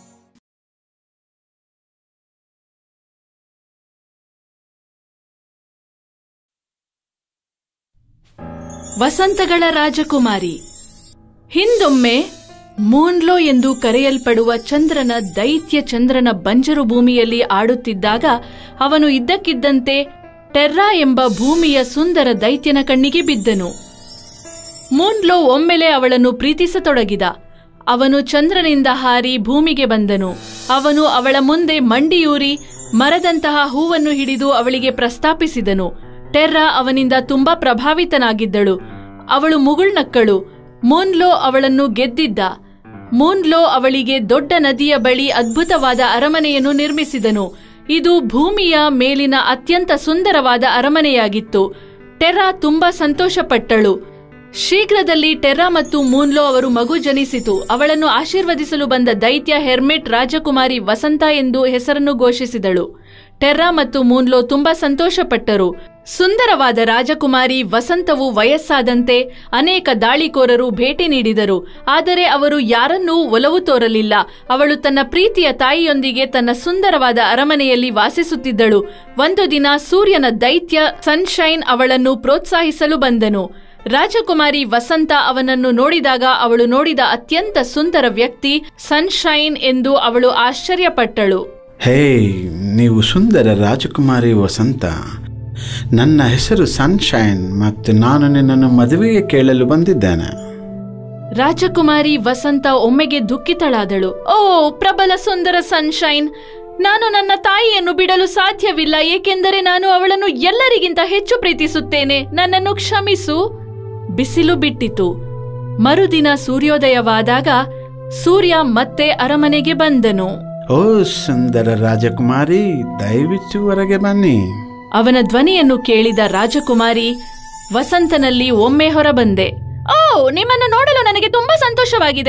ವಸಂತಗಳ ರಾಜಕುಮಾರಿ. ಹಿಂದೊಮ್ಮೆ ಮೂನ್ಲೋ ಎಂದು ಕರೆಯಲ್ಪಡುವ ಚಂದ್ರನ ದೈತ್ಯ ಚಂದ್ರನ ಬಂಜರು ಭೂಮಿಯಲ್ಲಿ ಆಡುತ್ತಿದ್ದಾಗ ಅವನು ಇದ್ದಕ್ಕಿದ್ದಂತೆ ಟೆರ್ರಾ ಎಂಬ ಭೂಮಿಯ ಸುಂದರ ದೈತ್ಯನ ಕಣ್ಣಿಗೆ ಬಿದ್ದನು. ಮೂನ್ಲೋ ಒಮ್ಮೆಲೆ ಅವಳನ್ನು ಪ್ರೀತಿಸತೊಡಗಿದ. ಅವನು ಚಂದ್ರನಿಂದ ಹಾರಿ ಭೂಮಿಗೆ ಬಂದನು. ಅವನು ಅವಳ ಮುಂದೆ ಮಂಡಿಯೂರಿ ಮರದಂತಹ ಹೂವನ್ನು ಹಿಡಿದು ಅವಳಿಗೆ ಪ್ರಸ್ತಾಪಿಸಿದನು. ಟೆರ್ರಾ ಅವನಿಂದ ತುಂಬಾ ಪ್ರಭಾವಿತನಾಗಿದ್ದಳು. ಅವಳು ಮುಗುಳ್ನಕ್ಕಳು. ಮೂನ್ಲೋ ಅವಳನ್ನು ಗೆದ್ದಿದ್ದ. ಮೂನ್ಲೋ ಅವಳಿಗೆ ದೊಡ್ಡ ನದಿಯ ಬಳಿ ಅದ್ಭುತವಾದ ಅರಮನೆಯನ್ನು ನಿರ್ಮಿಸಿದನು. ಇದು ಭೂಮಿಯ ಮೇಲಿನ ಅತ್ಯಂತ ಸುಂದರವಾದ ಅರಮನೆಯಾಗಿತ್ತು. ಟೆರ್ರಾ ತುಂಬಾ ಸಂತೋಷಪಟ್ಟಳು. ಶೀಘ್ರದಲ್ಲಿ ಟೆರ್ರಾ ಮತ್ತು ಮೂನ್ಲೋ ಅವರು ಮಗು ಜನಿಸಿತು. ಅವಳನ್ನು ಆಶೀರ್ವದಿಸಲು ಬಂದ ದೈತ್ಯ ಹೆರ್ಮೆಟ್ ರಾಜಕುಮಾರಿ ವಸಂತ ಎಂದು ಹೆಸರನ್ನು ಘೋಷಿಸಿದಳು. ಟೆರ್ರಾ ಮತ್ತು ಮೂನ್ಲೋ ತುಂಬಾ ಸಂತೋಷಪಟ್ಟರು. ಸುಂದರವಾದ ರಾಜಕುಮಾರಿ ವಸಂತವು ವಯಸ್ಸಾದಂತೆ ಅನೇಕ ದಾಳಿಕೋರರು ಭೇಟಿ ನೀಡಿದರು. ಆದರೆ ಅವರು ಯಾರನ್ನೂ ಒಲವು ತೋರಲಿಲ್ಲ. ಅವಳು ತನ್ನ ಪ್ರೀತಿಯ ತಾಯಿಯೊಂದಿಗೆ ತನ್ನ ಸುಂದರವಾದ ಅರಮನೆಯಲ್ಲಿ ವಾಸಿಸುತ್ತಿದ್ದಳು. ಒಂದು ದಿನ ಸೂರ್ಯನ ದೈತ್ಯ ಸನ್ಶೈನ್ ಅವಳನ್ನು ಪ್ರೋತ್ಸಾಹಿಸಲು ಬಂದನು. ರಾಜಕುಮಾರಿ ವಸಂತ ಅವನನ್ನು ನೋಡಿದಾಗ ಅವಳು ನೋಡಿದ ಅತ್ಯಂತ ಸುಂದರ ವ್ಯಕ್ತಿ ಸನ್ಶೈನ್ ಎಂದು ಅವಳು ಆಶ್ಚರ್ಯಪಟ್ಟಳು. ಹೇ, ನೀವು ಸುಂದರ ರಾಜಕುಮಾರಿ ವಸಂತ. ನನ್ನ ಹೆಸರು ಸನ್ಶೈನ್ ಮತ್ತು ನಾನು ನಿನ್ನನ್ನು ಮದುವೆಗೆ ಕೇಳಲು ಬಂದಿದ್ದೇನೆ. ರಾಜಕುಮಾರಿ ವಸಂತ ಒಮ್ಮೆಗೆ ದುಃಖಿತಳಾದಳು. ಓ ಪ್ರಬಲ ಸುಂದರ ಸನ್ಶೈನ್, ನಾನು ನನ್ನ ತಾಯಿಯನ್ನು ಬಿಡಲು ಸಾಧ್ಯವಿಲ್ಲ, ಏಕೆಂದರೆ ನಾನು ಅವಳನ್ನು ಎಲ್ಲರಿಗಿಂತ ಹೆಚ್ಚು ಪ್ರೀತಿಸುತ್ತೇನೆ. ನನ್ನನ್ನು ಕ್ಷಮಿಸು. ಬಿಸಿಲು ಬಿಟ್ಟಿತು. ಮರುದಿನ ಸೂರ್ಯೋದಯವಾದಾಗ ಸೂರ್ಯ ಮತ್ತೆ ಅರಮನೆಗೆ ಬಂದನು. ಓ ಸುಂದರ ರಾಜಕುಮಾರಿ, ದಯವಿಟ್ಟು ಹೊರಗೆ ಬನ್ನಿ. ಅವನ ಧ್ವನಿಯನ್ನು ಕೇಳಿದ ರಾಜಕುಮಾರಿ ವಸಂತನಲ್ಲಿ ಒಮ್ಮೆ ಹೊರಬಂದೆ. ಓ, ನಿಮ್ಮನ್ನು ನೋಡಲು ನನಗೆ ತುಂಬಾ ಸಂತೋಷವಾಗಿದೆ.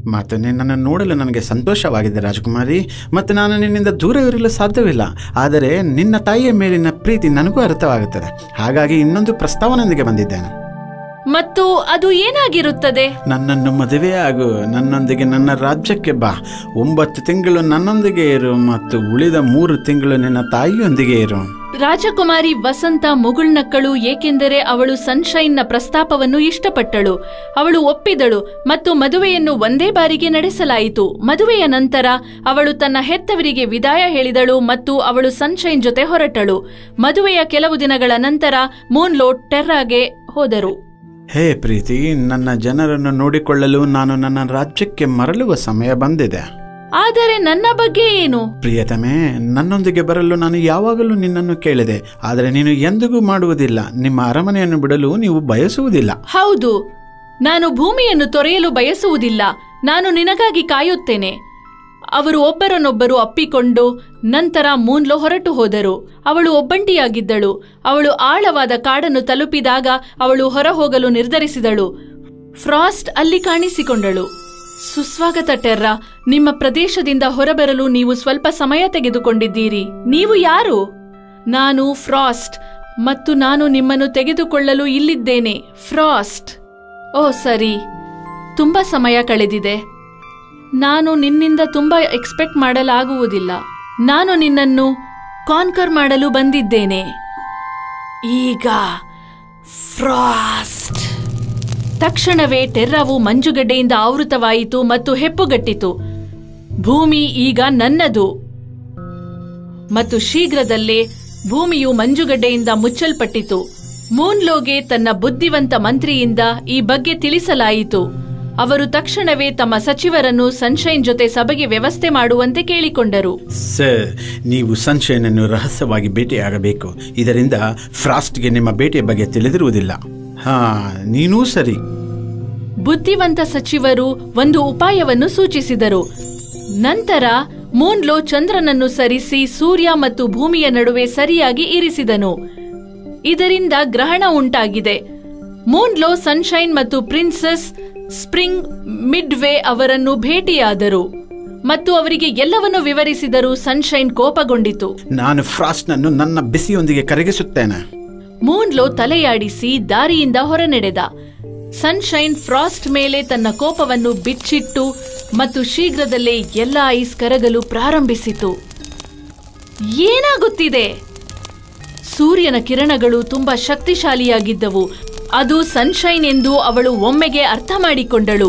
ಮತ್ತು ನಿನ್ನನ್ನು ನೋಡಲು ನನಗೆ ಸಂತೋಷವಾಗಿದೆ ರಾಜಕುಮಾರಿ, ಮತ್ತು ನಾನು ನಿನ್ನಿಂದ ದೂರವಿರಲು ಸಾಧ್ಯವಿಲ್ಲ. ಆದರೆ ನಿನ್ನ ತಾಯಿಯ ಮೇಲಿನ ಪ್ರೀತಿ ನನಗೂ ಅರ್ಥವಾಗುತ್ತದೆ. ಹಾಗಾಗಿ ಇನ್ನೊಂದು ಪ್ರಸ್ತಾವನೆಯೊಂದಿಗೆ ಬಂದಿದ್ದೇನೆ. ಮತ್ತು ಅದು ಏನಾಗಿರುತ್ತದೆ? ನನ್ನನ್ನು ಮದುವೆಯಾಗು, ನನ್ನೊಂದಿಗೆ ನನ್ನ ರಾಜ್ಯಕ್ಕೆ ಬಾ. ಒಂಬತ್ತು ತಿಂಗಳು ನನ್ನೊಂದಿಗೆ ಇರು ಮತ್ತು ಉಳಿದ ಮೂರು ತಿಂಗಳು ನಿನ್ನ ತಾಯಿಯೊಂದಿಗೆ ಇರು. ರಾಜಕುಮಾರಿ ವಸಂತ ಮುಗುಳ್ನಕ್ಕಳು, ಏಕೆಂದರೆ ಅವಳು ಸನ್ಶೈನ್ನ ಪ್ರಸ್ತಾಪವನ್ನು ಇಷ್ಟಪಟ್ಟಳು. ಅವಳು ಒಪ್ಪಿದಳು ಮತ್ತು ಮದುವೆಯನ್ನು ಒಂದೇ ಬಾರಿಗೆ ನಡೆಸಲಾಯಿತು. ಮದುವೆಯ ನಂತರ ಅವಳು ತನ್ನ ಹೆತ್ತವರಿಗೆ ವಿದಾಯ ಹೇಳಿದಳು ಮತ್ತು ಅವಳು ಸನ್ಶೈನ್ ಜೊತೆ ಹೊರಟಳು. ಮದುವೆಯ ಕೆಲವು ದಿನಗಳ ನಂತರ ಮೂನ್ಲೋಟ್ ಟೆರ್ರಾಗೆ ಹೋದರು. ಹೇ ಪ್ರೀತಿ, ನನ್ನ ಜನರನ್ನು ನೋಡಿಕೊಳ್ಳಲು ನಾನು ನನ್ನ ರಾಜ್ಯಕ್ಕೆ ಮರಳುವ ಸಮಯ ಬಂದಿದೆ. ಆದರೆ ನನ್ನ ಬಗ್ಗೆ ಏನು? ಪ್ರಿಯತಮೆ, ನನ್ನೊಂದಿಗೆ ಬರಲು ನಾನು ಯಾವಾಗಲೂ ನಿನ್ನನ್ನು ಕೇಳಿದೆ, ಆದರೆ ನೀನು ಎಂದಿಗೂ ಮಾಡುವುದಿಲ್ಲ. ನಿಮ್ಮ ಅರಮನೆಯನ್ನು ಬಿಡಲು ನೀವು ಬಯಸುವುದಿಲ್ಲ. ಹೌದು, ನಾನು ಭೂಮಿಯನ್ನು ತೊರೆಯಲು ಬಯಸುವುದಿಲ್ಲ. ನಾನು ನಿನಗಾಗಿ ಕಾಯುತ್ತೇನೆ. ಅವರು ಒಬ್ಬರನ್ನೊಬ್ಬರು ಅಪ್ಪಿಕೊಂಡು ನಂತರ ಮೂನ್ಲೋ ಹೊರಟು ಹೋದರು. ಅವಳು ಒಬ್ಬಂಟಿಯಾಗಿದ್ದಳು. ಅವಳು ಆಳವಾದ ಕಾಡನ್ನು ತಲುಪಿದಾಗ ಅವಳು ಹೊರಹೋಗಲು ನಿರ್ಧರಿಸಿದಳು. ಫ್ರಾಸ್ಟ್ ಅಲ್ಲಿ ಕಾಣಿಸಿಕೊಂಡಳು. ಸುಸ್ವಾಗತ ಟೆರ್ರಾ, ನಿಮ್ಮ ಪ್ರದೇಶದಿಂದ ಹೊರಬರಲು ನೀವು ಸ್ವಲ್ಪ ಸಮಯ ತೆಗೆದುಕೊಂಡಿದ್ದೀರಿ. ನೀವು ಯಾರು? ನಾನು ಫ್ರಾಸ್ಟ್, ಮತ್ತು ನಾನು ನಿಮ್ಮನ್ನು ತೆಗೆದುಕೊಳ್ಳಲು ಇಲ್ಲಿದ್ದೇನೆ. ಫ್ರಾಸ್ಟ್. ಓ ಸರಿ, ತುಂಬಾ ಸಮಯ ಕಳೆದಿದೆ. ನಾನು ನಿನ್ನಿಂದ ತುಂಬಾ ಎಕ್ಸ್ಪೆಕ್ಟ್ ಮಾಡಲಾಗುವುದಿಲ್ಲ. ನಾನು ನಿನ್ನನ್ನು ಕಾನ್ಕರ್ ಮಾಡಲು ಬಂದಿದ್ದೇನೆ. ಈಗ ಫ್ರಾಸ್ಟ್. ತಕ್ಷಣವೇ ಟೆರ್ರಾವು ಮಂಜುಗಡ್ಡೆಯಿಂದ ಆವೃತವಾಯಿತು ಮತ್ತು ಹೆಪ್ಪುಗಟ್ಟಿತು. ಭೂಮಿ ಈಗ ನನ್ನದು. ಮತ್ತು ಶೀಘ್ರದಲ್ಲೇ ಭೂಮಿಯು ಮಂಜುಗಡ್ಡೆಯಿಂದ ಮುಚ್ಚಲ್ಪಟ್ಟಿತು. ಮೂನ್ಲೋಗೆ ತನ್ನ ಬುದ್ಧಿವಂತ ಮಂತ್ರಿಯಿಂದ ಈ ಬಗ್ಗೆ ತಿಳಿಸಲಾಯಿತು. ಅವರು ತಕ್ಷಣವೇ ತಮ್ಮ ಸಚಿವರನ್ನು ಸನ್ಶೈನ್ ಜೊತೆ ಸಭೆಗೆ ವ್ಯವಸ್ಥೆ ಮಾಡುವಂತೆ ಕೇಳಿಕೊಂಡರು. ಸರ್, ನೀವು ಸನ್ಶೈನ್ ಅನ್ನು ರಹಸ್ಯವಾಗಿ ಭೇಟಿಯಾಗಬೇಕು. ಇದರಿಂದ ಫ್ರಾಸ್ಟ್ಗೆ ನಿಮ್ಮ ಭೇಟಿಯ ಬಗ್ಗೆ ತಿಳಿದಿರುವುದಿಲ್ಲ. ಹಾ, ನೀನೂ ಸರಿ. ಬುದ್ಧಿವಂತ ಸಚಿವರು ಒಂದು ಉಪಾಯವನ್ನು ಸೂಚಿಸಿದರು. ನಂತರ ಮೂನ್ಲೋ ಚಂದ್ರನನ್ನು ಸರಿಸಿ ಸೂರ್ಯ ಮತ್ತು ಭೂಮಿಯ ನಡುವೆ ಸರಿಯಾಗಿ ಇರಿಸಿದನು. ಇದರಿಂದ ಗ್ರಹಣ ಉಂಟಾಗಿದೆ. ಮೂನ್ಲೋ ಸನ್ಶೈನ್ ಮತ್ತು ಪ್ರಿನ್ಸೆಸ್ ಸ್ಪ್ರಿಂಗ್ ಮಿಡ್ವೇ ಅವರನ್ನು ಭೇಟಿಯಾದರು ಮತ್ತು ಅವರಿಗೆ ಎಲ್ಲವನ್ನು ವಿವರಿಸಿದರು. ಸನ್ಶೈನ್ ಕೋಪಗೊಂಡಿತು. ನಾನು ಫ್ರಾಸ್ಟ್ನನ್ನು ನನ್ನ ಬಿಸಿಯೊಂದಿಗೆ ಕರಗಿಸುತ್ತೇನೆ. ಮೂನ್ಲೋ ತಲೆಯಾಡಿಸಿ ದಾರಿಯಿಂದ ಹೊರನಡೆದ. ಸನ್ಶೈನ್ ಫ್ರಾಸ್ಟ್ ಮೇಲೆ ತನ್ನ ಕೋಪವನ್ನು ಬಿಚ್ಚಿಟ್ಟು ಮತ್ತು ಶೀಘ್ರದಲ್ಲೇ ಎಲ್ಲ ಐಸ್ ಕರಗಲು ಪ್ರಾರಂಭಿಸಿತು. ಏನಾಗುತ್ತಿದೆ? ಸೂರ್ಯನ ಕಿರಣಗಳು ತುಂಬಾ ಶಕ್ತಿಶಾಲಿಯಾಗಿದ್ದವು. ಅದು ಸನ್ಶೈನ್ ಎಂದು ಅವಳು ಒಮ್ಮೆಗೆ ಅರ್ಥ ಮಾಡಿಕೊಂಡಳು.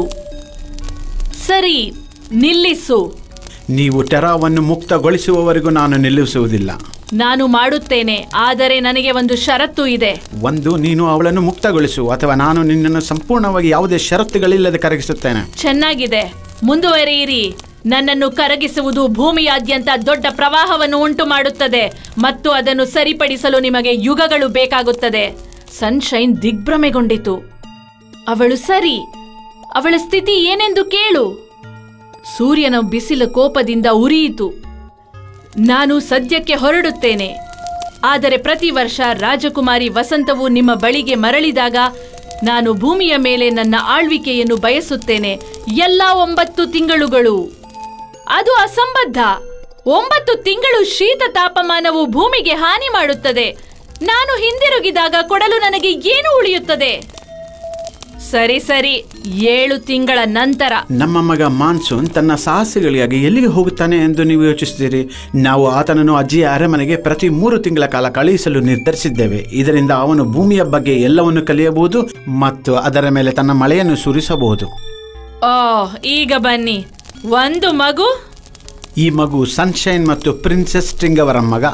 ಸರಿ, ನಿಲ್ಲಿಸು. ನೀವು ಟೆರಾವನ್ನು ಮುಕ್ತಗೊಳಿಸುವವರೆಗೂ ನಾನು ನಿಲ್ಲಿಸುವುದಿಲ್ಲ. ನಾನು ಮಾಡುತ್ತೇನೆ, ಆದರೆ ನನಗೆ ಒಂದು ಷರತ್ತು ಇದೆ. ಒಂದು, ನೀನು ಅವಳನ್ನು ಮುಕ್ತಗೊಳಿಸು, ಅಥವಾ ನಾನು ನಿನ್ನನ್ನು ಸಂಪೂರ್ಣವಾಗಿ ಯಾವುದೇ ಷರತ್ತುಗಳಿಲ್ಲದೆ ಕರಗಿಸುತ್ತೇನೆ. ಚೆನ್ನಾಗಿದೆ, ಮುಂದುವರಿಯಿರಿ. ನನ್ನನ್ನು ಕರಗಿಸುವುದು ಭೂಮಿಯಾದ್ಯಂತ ದೊಡ್ಡ ಪ್ರವಾಹವನ್ನು ಉಂಟು ಮಾಡುತ್ತದೆ ಮತ್ತು ಅದನ್ನು ಸರಿಪಡಿಸಲು ನಿಮಗೆ ಯುಗಗಳು ಬೇಕಾಗುತ್ತದೆ. ಸನ್ಶೈನ್ ದಿಗ್ಭ್ರಮೆಗೊಂಡಿತು. ಅವಳು ಸರಿ, ಅವಳ ಸ್ಥಿತಿ ಏನೆಂದು ಕೇಳು. ಸೂರ್ಯನ ಬಿಸಿಲು ಕೋಪದಿಂದ ಉರಿಯಿತು. ನಾನು ಸದ್ಯಕ್ಕೆ ಹೊರಡುತ್ತೇನೆ, ಆದರೆ ಪ್ರತಿ ವರ್ಷ ರಾಜಕುಮಾರಿ ವಸಂತವು ನಿಮ್ಮ ಬಳಿಗೆ ಮರಳಿದಾಗ ನಾನು ಭೂಮಿಯ ಮೇಲೆ ನನ್ನ ಆಳ್ವಿಕೆಯನ್ನು ಬಯಸುತ್ತೇನೆ. ಎಲ್ಲ ಒಂಬತ್ತು ತಿಂಗಳುಗಳು. ಅದು ಅಸಂಬದ್ಧ. ಒಂಬತ್ತು ತಿಂಗಳು ಶೀತ ತಾಪಮಾನವು ಭೂಮಿಗೆ ಹಾನಿ ಮಾಡುತ್ತದೆ. ನಾನು ಹಿಂದಿರುಗಿದಾಗ ಕೊಡಲು ನನಗೆ ಏನು ಉಳಿಯುತ್ತದೆ? ಸರಿ ಸರಿ, ಏಳು ತಿಂಗಳ ನಂತರ. ನಮ್ಮ ಮಗ ಮಾನ್ಸೂನ್ ತನ್ನ ಸಾಹಸಗಳಿಗಾಗಿ ಎಲ್ಲಿಗೆ ಹೋಗುತ್ತಾನೆ ಎಂದು ನೀವು ಯೋಚಿಸುತ್ತೀರಿ? ನಾವು ಆತನನ್ನು ಅಜ್ಜಿಯ ಅರಮನೆಗೆ ಪ್ರತಿ ಮೂರು ತಿಂಗಳ ಕಾಲ ಕಳುಹಿಸಲು ನಿರ್ಧರಿಸಿದ್ದೇವೆ. ಇದರಿಂದ ಅವನು ಭೂಮಿಯ ಬಗ್ಗೆ ಎಲ್ಲವನ್ನು ಕಲಿಯಬಹುದು ಮತ್ತು ಅದರ ಮೇಲೆ ತನ್ನ ಮಳೆಯನ್ನು ಸುರಿಸಬಹುದು. ಓಹ್, ಈಗ ಬನ್ನಿ. ಒಂದು ಮಗು. ಈ ಮಗು ಸನ್ಶೈನ್ ಮತ್ತು ಪ್ರಿನ್ಸೆಸ್ ಸ್ಟ್ರಿಂಗ್ ಅವರ ಮಗ.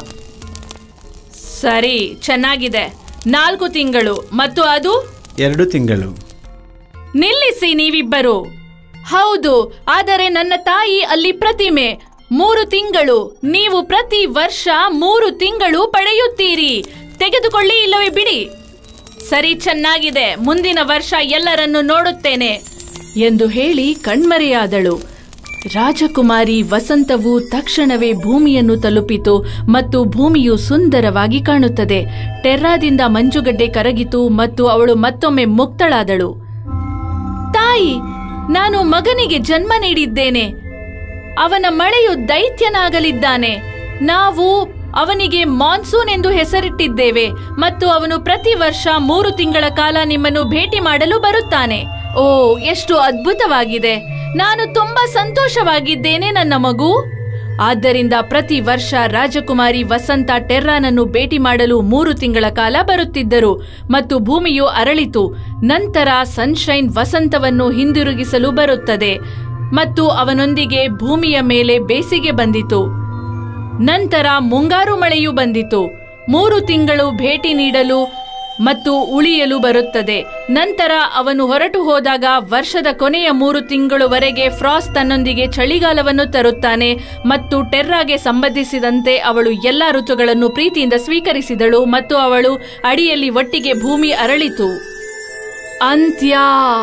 ಸರಿ, ಚೆನ್ನಾಗಿದೆ. ನಾಲ್ಕು ತಿಂಗಳು ಮತ್ತು ಅದು ಎರಡು ತಿಂಗಳು. ನಿಲ್ಲಿಸಿ ನೀವಿಬ್ಬರು. ಹೌದು, ಆದರೆ ನನ್ನ ತಾಯಿ ಅಲ್ಲಿ ಪ್ರತಿಮೆ. ಮೂರು ತಿಂಗಳು. ನೀವು ಪ್ರತಿ ವರ್ಷ ಮೂರು ತಿಂಗಳು ಪಡೆಯುತ್ತೀರಿ. ತೆಗೆದುಕೊಳ್ಳಿ, ಇಲ್ಲವೇ ಬಿಡಿ. ಸರಿ, ಚೆನ್ನಾಗಿದೆ. ಮುಂದಿನ ವರ್ಷ ಎಲ್ಲರನ್ನು ನೋಡುತ್ತೇನೆ ಎಂದು ಹೇಳಿ ಕಣ್ಮರೆಯಾದಳು. ರಾಜಕುಮಾರಿ ವಸಂತವು ತಕ್ಷಣವೇ ಭೂಮಿಯನ್ನು ತಲುಪಿತು ಮತ್ತು ಭೂಮಿಯು ಸುಂದರವಾಗಿ ಕಾಣುತ್ತದೆ. ಟೆರ್ರಾದಿಂದ ಮಂಜುಗಡ್ಡೆ ಕರಗಿತು ಮತ್ತು ಅವಳು ಮತ್ತೊಮ್ಮೆ ಮುಕ್ತಳಾದಳು. ತಾಯಿ, ನಾನು ಮಗನಿಗೆ ಜನ್ಮ ನೀಡಿದ್ದೇನೆ. ಅವನ ಮಳೆಯು ದೈತ್ಯನಾಗಲಿದ್ದಾನೆ. ನಾವು ಅವನಿಗೆ ಮಾನ್ಸೂನ್ ಎಂದು ಹೆಸರಿಟ್ಟಿದ್ದೇವೆ ಮತ್ತು ಅವನು ಪ್ರತಿ ವರ್ಷ ಮೂರು ತಿಂಗಳ ಕಾಲ ನಿಮ್ಮನ್ನು ಭೇಟಿ ಮಾಡಲು ಬರುತ್ತಾನೆ. ಓ, ಎಷ್ಟು ಅದ್ಭುತವಾಗಿದೆ! ನಾನು ತುಂಬಾ ಸಂತೋಷವಾಗಿದ್ದೇನೆ ನನ್ನ ಮಗು. ಆದ್ದರಿಂದ ಪ್ರತಿ ವರ್ಷ ರಾಜಕುಮಾರಿ ವಸಂತ ಟೆರ್ರಾನನ್ನು ಭೇಟಿ ಮಾಡಲು ಮೂರು ತಿಂಗಳ ಕಾಲ ಬರುತ್ತಿದ್ದರು ಮತ್ತು ಭೂಮಿಯು ಅರಳಿತು. ನಂತರ ಸನ್ಶೈನ್ ವಸಂತವನ್ನು ಹಿಂದಿರುಗಿಸಲು ಬರುತ್ತದೆ ಮತ್ತು ಅವನೊಂದಿಗೆ ಭೂಮಿಯ ಮೇಲೆ ಬೇಸಿಗೆ ಬಂದಿತು. ನಂತರ ಮುಂಗಾರು ಮಳೆಯು ಬಂದಿತು. ಮೂರು ತಿಂಗಳು ಭೇಟಿ ನೀಡಲು ಮತ್ತು ಉಳಿಯಲು ಬರುತ್ತದೆ. ನಂತರ ಅವನು ಹೊರಟು ಹೋದಾಗ ವರ್ಷದ ಕೊನೆಯ ಮೂರು ತಿಂಗಳುವರೆಗೆ ಫ್ರಾಸ್ಟ್ ತನ್ನೊಂದಿಗೆ ಚಳಿಗಾಲವನ್ನು ತರುತ್ತಾನೆ ಮತ್ತು ಟೆರ್ರಾಗೆ ಸಂಬಂಧಿಸಿದಂತೆ ಅವಳು ಎಲ್ಲಾ ಋತುಗಳನ್ನು ಪ್ರೀತಿಯಿಂದ ಸ್ವೀಕರಿಸಿದಳು ಮತ್ತು ಅವಳು ಅಡಿಯಲ್ಲಿ ಒಟ್ಟಿಗೆ ಭೂಮಿ ಅರಳಿತು. అంత్య.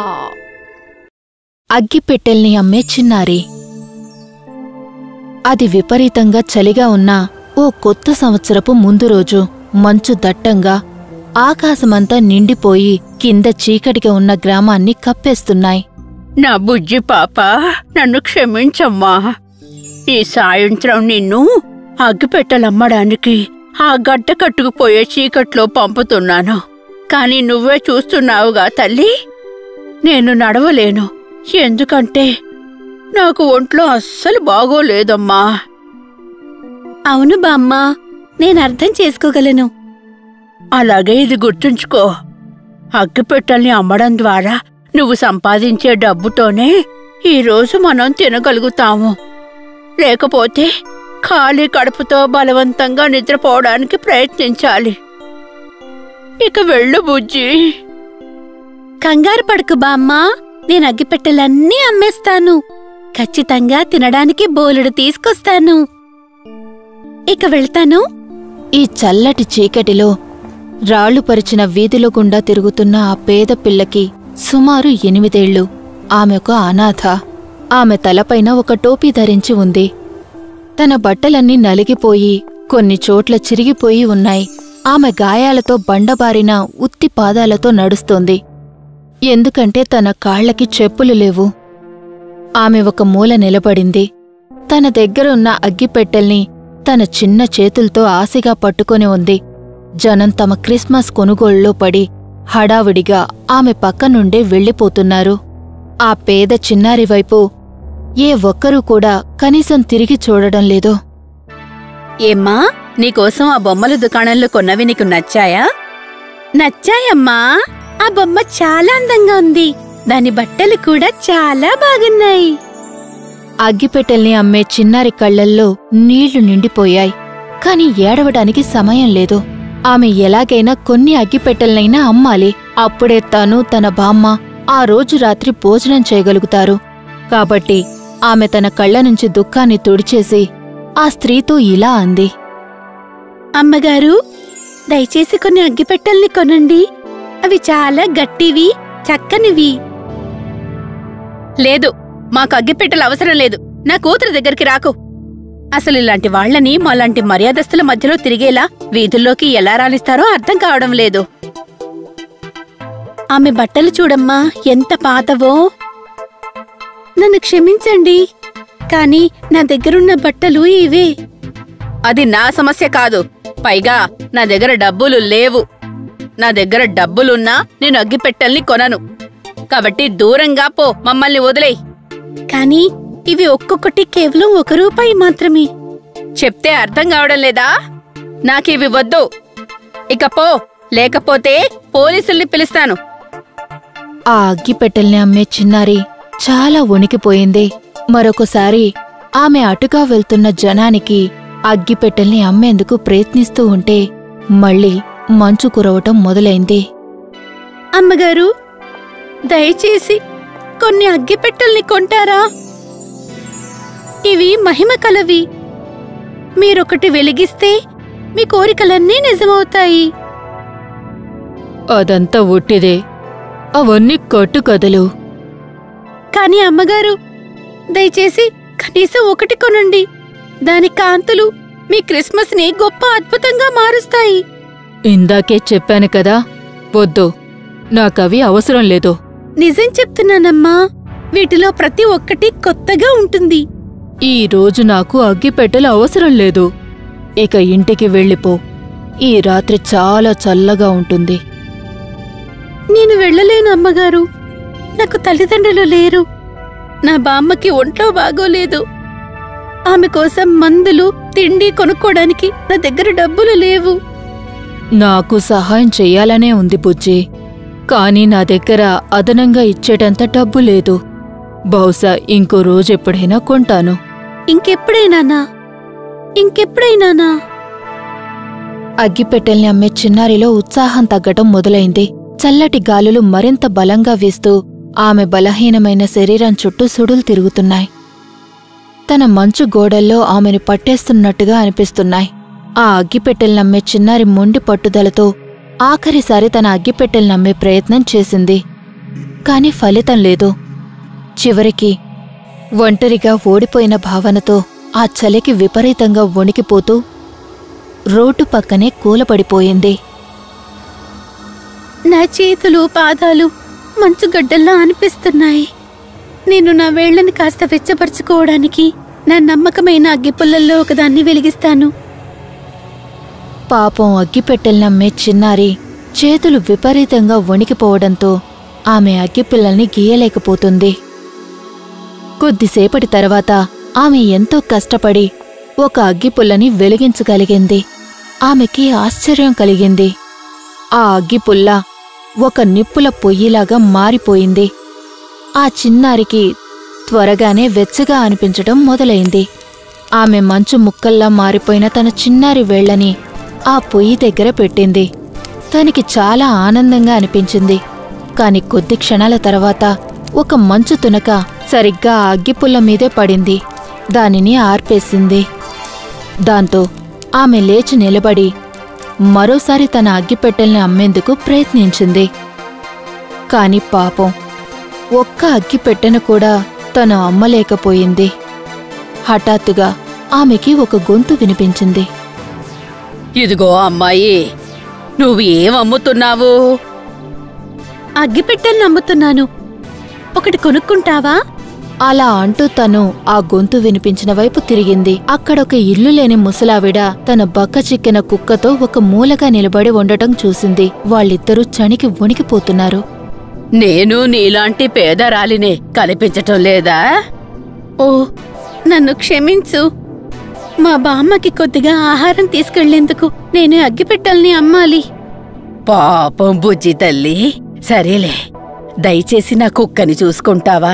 అగ్గిపెట్టెల్ని అమ్మే చిన్నారి. అది విపరీతంగా చలిగా ఉన్న ఓ కొత్త సంవత్సరపు ముందు రోజు మంచు దట్టంగా ఆకాశమంతా నిండిపోయి కింద చీకటిగా ఉన్న గ్రామాన్ని కప్పేస్తున్నాయి. నా బుజ్జి పాప, నన్ను క్షమించమ్మా. ఈ సాయంత్రం నిన్ను అగ్గిపెట్టెలమ్మడానికి ఆ గడ్డ కట్టుకుపోయే చీకట్లో పంపుతున్నాను. కాని నువ్వే చూస్తున్నావుగా తల్లి, నేను నడవలేను. ఎందుకంటే నాకు ఒంట్లో అస్సలు బాగోలేదమ్మా. అవును బామ్మ, నేను అర్థం చేసుకోగలను. అలాగే ఇది గుర్తుంచుకో, అగ్గిపెట్టెల్ని అమ్మడం ద్వారా నువ్వు సంపాదించే డబ్బుతోనే ఈరోజు మనం తినగలుగుతాము. లేకపోతే ఖాళీ కడుపుతో బలవంతంగా నిద్రపోవడానికి ప్రయత్నించాలి. ఇక వెళ్ళు బుజ్జి. కంగారు పడకు బామ్మ, నేను అగ్గిపెట్టెలన్నీ అమ్మేస్తాను. ఖచ్చితంగా తినడానికి బోలెడు తీసుకొస్తాను. ఇక వెళ్తాను. ఈ చల్లటి చీకటిలో రాళ్లు పరిచిన వీధిలో గుండా తిరుగుతున్న ఆ పేద పిల్లకి సుమారు ఎనిమిదేళ్లు. ఆమె ఒక అనాథ. ఆమె తలపైన ఒక టోపీ ధరించి ఉంది. తన బట్టలన్నీ నలిగిపోయి కొన్ని చోట్ల చిరిగిపోయి ఉన్నాయి. ఆమె గాయాలతో బండబారిన ఉత్తి పాదాలతో నడుస్తోంది. ఎందుకంటే తన కాళ్లకి చెప్పులు లేవు. ఆమె ఒక మూల నిలబడింది. తన దగ్గరున్న అగ్గిపెట్టెల్ని తన చిన్న చేతులతో ఆశగా పట్టుకొని ఉంది. జనం తమ క్రిస్మస్ కొనుగోళ్ళలో పడి హడావిడిగా ఆమె పక్క నుండే వెళ్ళిపోతున్నారు. ఆ పేద చిన్నారి వైపు ఏ ఒక్కరూ కూడా కనీసం తిరిగి చూడడం లేదు. ఏమ్మా, నీకోసం ఆ బొమ్మల దుకాణంలో కొన్నవి నీకు నచ్చాయా? నచ్చాయమ్మా. ఆ బొమ్మ చాలా అందంగా ఉంది. దాని బట్టలు కూడా చాలా బాగున్నాయి. అగ్గిపెట్టెల్ని అమ్మే చిన్నారి కళ్లల్లో నీళ్లు నిండిపోయాయి. కాని ఏడవడానికి సమయం లేదు. ఆమె ఎలాగైనా కొన్ని అగ్గిపెట్టెలనైనా అమ్మాలి. అప్పుడే తను తన బామ్మ ఆ రోజు రాత్రి భోజనం చేయగలుగుతారు. కాబట్టి ఆమె తన కళ్ల నుంచి దుఃఖాన్ని తుడిచేసి ఆ స్త్రీతో ఇలా అంది. అమ్మగారు, దయచేసి కొన్ని అగ్గిపెట్టెల్ని కొనండి. అవి చాలా గట్టివి, చక్కనివి. లేదు, మాకు అగ్గిపెట్టెలు అవసరం లేదు. నా కూతురు దగ్గరికి రాకు. అసలు ఇలాంటి వాళ్లని మాలాంటి మర్యాదస్తుల మధ్యలో తిరిగేలా వీధుల్లోకి ఎలా రాణిస్తారో అర్థం కావడం లేదు. ఆమె బట్టలు చూడమ్మా, ఎంత పాతవో. నన్ను క్షమించండి, కాని నా దగ్గరున్న బట్టలు ఇవే. అది నా సమస్య కాదు. పైగా నా దగ్గర డబ్బులు లేవు. నా దగ్గర డబ్బులున్నా నేను అగ్గిపెట్టెల్ని కొనను. కాబట్టి దూరంగా పో, మమ్మల్ని వదిలేయ్. కాని ఇవి ఒక్కొక్కటి కేవలం ఒక రూపాయి మాత్రమే. చెప్తే అర్థం కావడం లేదా? నాకివి వద్దు. ఇక పో, లేకపోతే పోలీసుల్ని పిలుస్తాను. ఆ అగ్గిపెట్టెల్ని అమ్మే చిన్నారి చాలా వణికిపోయింది. మరొకసారి ఆమె అటుగా వెళ్తున్న జనానికి అగ్గిపెట్టెల్ని అమ్మేందుకు ప్రయత్నిస్తూ ఉంటే మళ్ళీ మంచు కురవటం మొదలైంది. అమ్మగారు, దయచేసి కొన్ని అగ్గిపెట్టెల్ని కొంటారా? ఇవి మహిమ కలవి. మీరొకటి వెలిగిస్తే మీ కోరికలన్నీ నిజమవుతాయి. అదంతా ఒట్టిదే. అవన్నీ కట్టుకథలు. కాని అమ్మగారు, దయచేసి కనీసం ఒకటి కొనండి. దాని కాంతులు మీ క్రిస్మస్ ని గొప్ప అద్భుతంగా మారుస్తాయి. ఇందాకే చెప్పాను కదా, వద్దు. నాకవి అవసరం లేదు. నిజం చెప్తున్నానమ్మా. వీటిలో ప్రతి ఒక్కటి కొత్తగా ఉంటుంది. ఈ రోజు నాకు అగ్గిపెట్టెలు అవసరం లేదు. ఇక ఇంటికి వెళ్ళిపో. ఈ రాత్రి చాలా చల్లగా ఉంటుంది. నేను వెళ్ళలేను అమ్మగారు. నాకు తల్లిదండ్రులు లేరు. నా బామ్మకి ఒంట్లో బాగోలేదు. ఆమె కోసం మందులు, తిండి కొనుక్కోడానికి నా దగ్గర డబ్బులు లేవు. నాకు సహాయం చెయ్యాలనే ఉంది బుజ్జి, కానీ నా దగ్గర అదనంగా ఇచ్చేటంత డబ్బు లేదు. బహుశా ఇంకో రోజెప్పుడైనా కొంటాను. ఇంకెప్పుడైనానా? ఇంకెప్పుడైనానా? అగ్గిపెట్టెల్ని అమ్మే చిన్నారిలో ఉత్సాహం తగ్గటం మొదలైంది. చల్లటి గాలులు మరింత బలంగా వీస్తూ ఆమె బలహీనమైన శరీరం చుట్టూ సుడులు తిరుగుతున్నాయి. తన మంచు గోడల్లో ఆమెను పట్టేస్తున్నట్టుగా అనిపిస్తున్నాయి. ఆ అగ్గిపెట్టెల్నమ్మే చిన్నారి మొండి పట్టుదలతో ఆఖరిసారి తన అగ్గిపెట్టెల్నమ్మే ప్రయత్నం చేసింది. కాని ఫలితం లేదు. చివరికి ఒంటరిగా ఓడిపోయిన భావనతో ఆ చలికి విపరీతంగా వణికిపోతూ రోడ్డు పక్కనే కూలపడిపోయింది. నా చేతులు, పాదాలు మంచుగడ్డల్లా అనిపిస్తున్నాయి. నేను నా వేళ్లని కాస్త వెచ్చపరుచుకోవడానికి నా నమ్మకమైన అగ్గిపుల్లల్లో ఒకదాన్ని వెలిగిస్తాను. పాపం అగ్గిపెట్టెల్నమ్మే చిన్నారి చేతులు విపరీతంగా వణికిపోవడంతో ఆమె అగ్గిపిల్లల్ని గీయలేకపోతుంది. కొద్దిసేపటి తర్వాత ఆమె ఎంతో కష్టపడి ఒక అగ్గిపుల్లని వెలిగించగలిగింది. ఆమెకి ఆశ్చర్యం కలిగింది. ఆ అగ్గిపుల్ల ఒక నిప్పుల పొయ్యిలాగా మారిపోయింది. ఆ చిన్నారికి త్వరగానే వెచ్చగా అనిపించటం మొదలైంది. ఆమె మంచు ముక్కల్లా మారిపోయిన తన చిన్నారి వేళ్లని ఆ పొయ్యి దగ్గర పెట్టింది. తనకి చాలా ఆనందంగా అనిపించింది. కాని కొద్ది క్షణాల తర్వాత ఒక మంచు తునక సరిగ్గా ఆ అగ్గిపుల్ల మీదే పడింది. దానిని ఆర్పేసింది. దాంతో ఆమె లేచి నిలబడి మరోసారి తన అగ్గిపెట్టెల్ని అమ్మేందుకు ప్రయత్నించింది. కాని పాపం ఒక్క అగ్గిపెట్టెను కూడా తను అమ్మలేకపోయింది. హఠాత్తుగా ఆమెకి ఒక గొంతు వినిపించింది. ఇదిగో అమ్మాయి, నువ్వు ఏం అమ్ముతున్నావు? అగ్గిపెట్టెల్ని అమ్ముతున్నాను. ఒకటి కొనుక్కుంటావా? అలా అంటూ తను ఆ గొంతు వినిపించిన వైపు తిరిగింది. అక్కడొక ఇల్లు లేని ముసలావిడ తన బక్క చిక్కిన కుక్కతో ఒక మూలగా నిలబడి ఉండటం చూసింది. వాళ్ళిద్దరూ చనికి వణికిపోతున్నారు. నేను నీలాంటి పేదరాలినే, కనిపించటం లేదా? ఓ, నన్ను క్షమించు. మా బామ్మకి కొద్దిగా ఆహారం తీసుకెళ్లేందుకు నేను అగ్గిపెట్టెల్ని అమ్మాలి. పాపం బుజ్జి తల్లి. సరేలే, దయచేసి నా కుక్కని చూసుకుంటావా?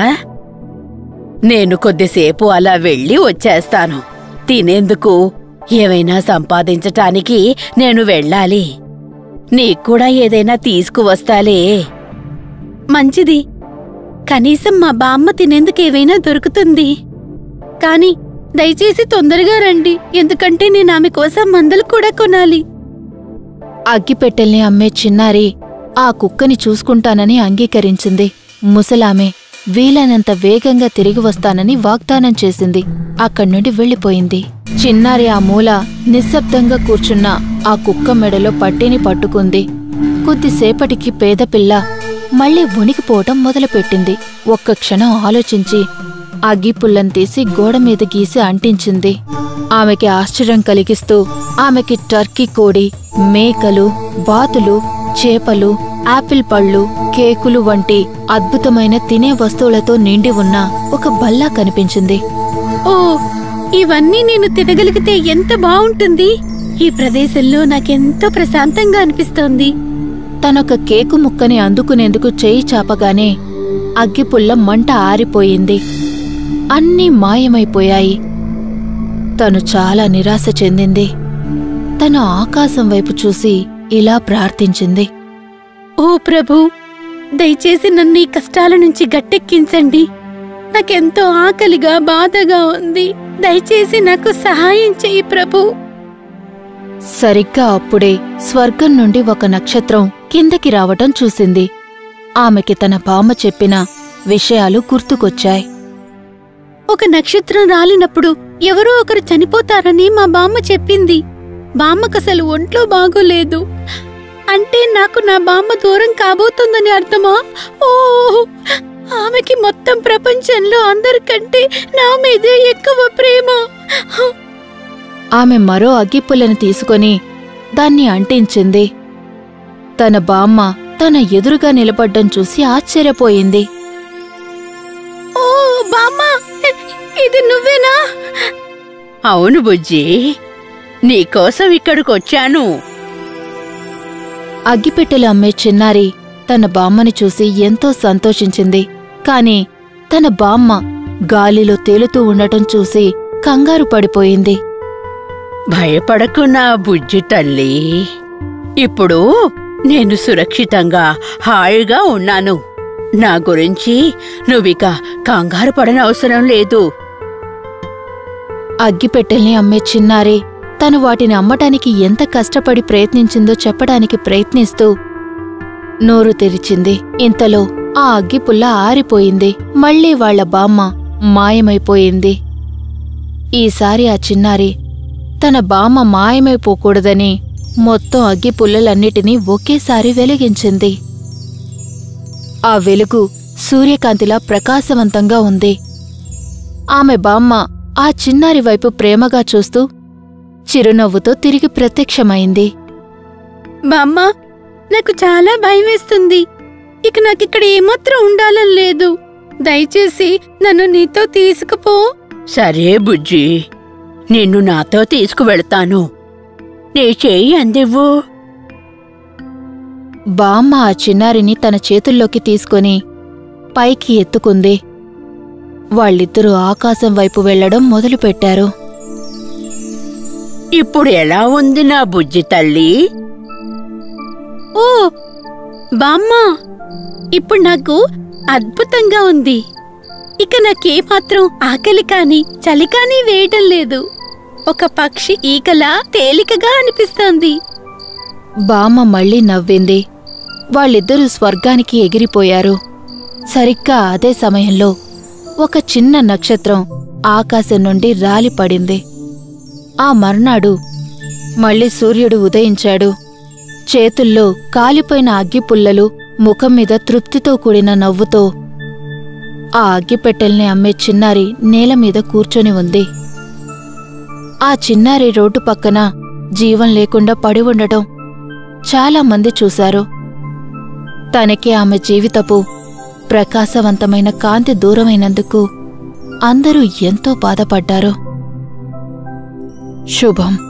నేను కొద్దిసేపు అలా వెళ్ళి వచ్చేస్తాను. తినేందుకు ఏమైనా సంపాదించటానికి నేను వెళ్ళాలి. నీక్కూడా ఏదైనా తీసుకువస్తాలే. మంచిది. కనీసం మా బామ్మ తినేందుకు ఏవైనా దొరుకుతుంది. కాని దయచేసి తొందరగా రండి, ఎందుకంటే నేను ఆమె కోసం మందులు కూడా కొనాలి. అగ్గిపెట్టెల్ని అమ్మే చిన్నారి ఆ కుక్కని చూసుకుంటానని అంగీకరించింది. ముసలామె వీలైనంత వేగంగా తిరిగి వస్తానని వాగ్దానం చేసింది. అక్కడ్నుండి వెళ్ళిపోయింది. చిన్నారి ఆ మూల నిశ్శబ్దంగా కూర్చున్న ఆ కుక్క మెడలో పట్టీని పట్టుకుంది. కొద్దిసేపటికి పేదపిల్ల మళ్లీ వణికిపోవటం మొదలుపెట్టింది. ఒక్క క్షణం ఆలోచించి అగ్గిపుల్లను తీసి గోడమీద గీసి అంటించింది. ఆమెకి ఆశ్చర్యం కలిగిస్తూ ఆమెకి టర్కీ కోడి, మేకలు, బాతులు, చేపలు, ఆపిల్ పళ్ళు, కేకులు వంటి అద్భుతమైన తినే వస్తువులతో నిండి ఉన్న ఒక బల్లా కనిపించింది. ఓ, ఇవన్నీ నేను తినగలిగితే ఎంత బావుంటుంది. ఈ ప్రదేశంలో నాకెంతో ప్రశాంతంగా అనిపిస్తోంది. తనొక కేకు ముక్కని అందుకునేందుకు చేయి చాపగానే అగ్గిపుల్ల మంట ఆరిపోయింది. అన్నీ మాయమైపోయాయి. తను చాలా నిరాశ చెందింది. తను ఆకాశం వైపు చూసి ఇలా ప్రార్థించింది. ఓ ప్రభూ, దయచేసి నన్ను ఈ కష్టాల నుంచి గట్టెక్కించండి. నాకెంతో ఆకలిగా, బాధగా ఉంది. దయచేసి నాకు సహాయం చెయ్యి ప్రభూ. సరిగ్గా అప్పుడే స్వర్గం నుండి ఒక నక్షత్రం కిందకి రావటం చూసింది. ఆమెకి తన బామ్మ చెప్పిన విషయాలు గుర్తుకొచ్చాయి. ఒక నక్షత్రం రాలినప్పుడు ఎవరో ఒకరు చనిపోతారని మా బామ్మ చెప్పింది. బామ్మకసలు ఒంట్లో బాగోలేదు. అంటే నాకు నా బామ్మ దూరం కాబోతుందని అర్థమా? ఓ, ఆమెకి మొత్తం ప్రపంచంలో అందరికంటే నా మీదే ఎక్కువ ప్రేమ. ఆమె మరో అగ్గిపుల్లను తీసుకొని దాన్ని అంటించింది. తన బామ్మ తన ఎదురుగా నిలబడ్డం చూసి ఆశ్చర్యపోయింది. ఓ బామ్మ, ఇది నువ్వేనా? అవును బుజ్జి, నీకోసం ఇక్కడికొచ్చాను. అగ్గిపెట్టెలు అమ్మే చిన్నారి తన బామ్మని చూసి ఎంతో సంతోషించింది. కాని తన బామ్మ గాలిలో తేలుతూ ఉండటం చూసి కంగారు పడిపోయింది. భయపడకు నా బుజ్జి తల్లి, ఇప్పుడు నేను సురక్షితంగా హాయిగా ఉన్నాను. నా గురించి నువ్విక కంగారు పడనవసరం లేదు. అగ్గిపెట్టెల్ని అమ్మే చిన్నారి తను వాటిని అమ్మటానికి ఎంత కష్టపడి ప్రయత్నించిందో చెప్పడానికి ప్రయత్నిస్తూ నోరు తెరిచింది. ఇంతలో ఆ అగ్గిపుల్ల ఆరిపోయింది. మళ్లీ వాళ్ల బామ్మ మాయమైపోయింది. ఈసారి ఆ చిన్నారి తన బామ్మ మాయమైపోకూడదని మొత్తం అగ్గిపుల్లలన్నిటినీ ఒకేసారి వెలిగించింది. ఆ వెలుగు సూర్యకాంతిలా ప్రకాశవంతంగా ఉంది. ఆమె బామ్మ ఆ చిన్నారి వైపు ప్రేమగా చూస్తూ చిరునవ్వుతో తిరిగి ప్రత్యక్షమైంది. బామ్మ, నాకు చాలా భయమేస్తుంది. ఇక నాకిక్కడ ఏమాత్రం ఉండాలని లేదు. దయచేసి నన్ను నీతో తీసుకుపో. సరే బుజ్జి, నిన్ను నాతో తీసుకువెళ్తాను. నీ చేయి అందివ్వు. బామ్మ ఆ చిన్నారిని తన చేతుల్లోకి తీసుకొని పైకి ఎత్తుకుంది. వాళ్ళిద్దరూ ఆకాశం వైపు వెళ్లడం మొదలుపెట్టారు. ఇప్పుడు ఎలా ఉంది నా బుజ్జి తల్లి? ఓ బామ్మ, ఇప్పుడు నాకు అద్భుతంగా ఉంది. ఇక నాకేమాత్రం ఆకలి కాని చలి కాని వేయటం లేదు. ఒక పక్షి ఈకలా తేలికగా అనిపిస్తోంది. బామ్మ మళ్ళీ నవ్వింది. వాళ్ళిద్దరూ స్వర్గానికి ఎగిరిపోయారు. సరిగ్గా అదే సమయంలో ఒక చిన్న నక్షత్రం ఆకాశం నుండి రాలిపడింది. ఆ మర్నాడు మళ్ళీ సూర్యుడు ఉదయించాడు. చేతుల్లో కాలిపోయిన అగ్గిపుల్లలు, ముఖం మీద తృప్తితో కూడిన నవ్వుతో ఆ అగ్గిపెట్టెల్ని అమ్మే చిన్నారి నేలమీద కూర్చొని ఉంది. ఆ చిన్నారి రోడ్డు పక్కన జీవం లేకుండా పడి ఉండటం చాలామంది చూశారు. తనకి ఆమె జీవితపు ప్రకాశవంతమైన కాంతి దూరమైనందుకు అందరూ ఎంతో బాధపడ్డారు. శుభం.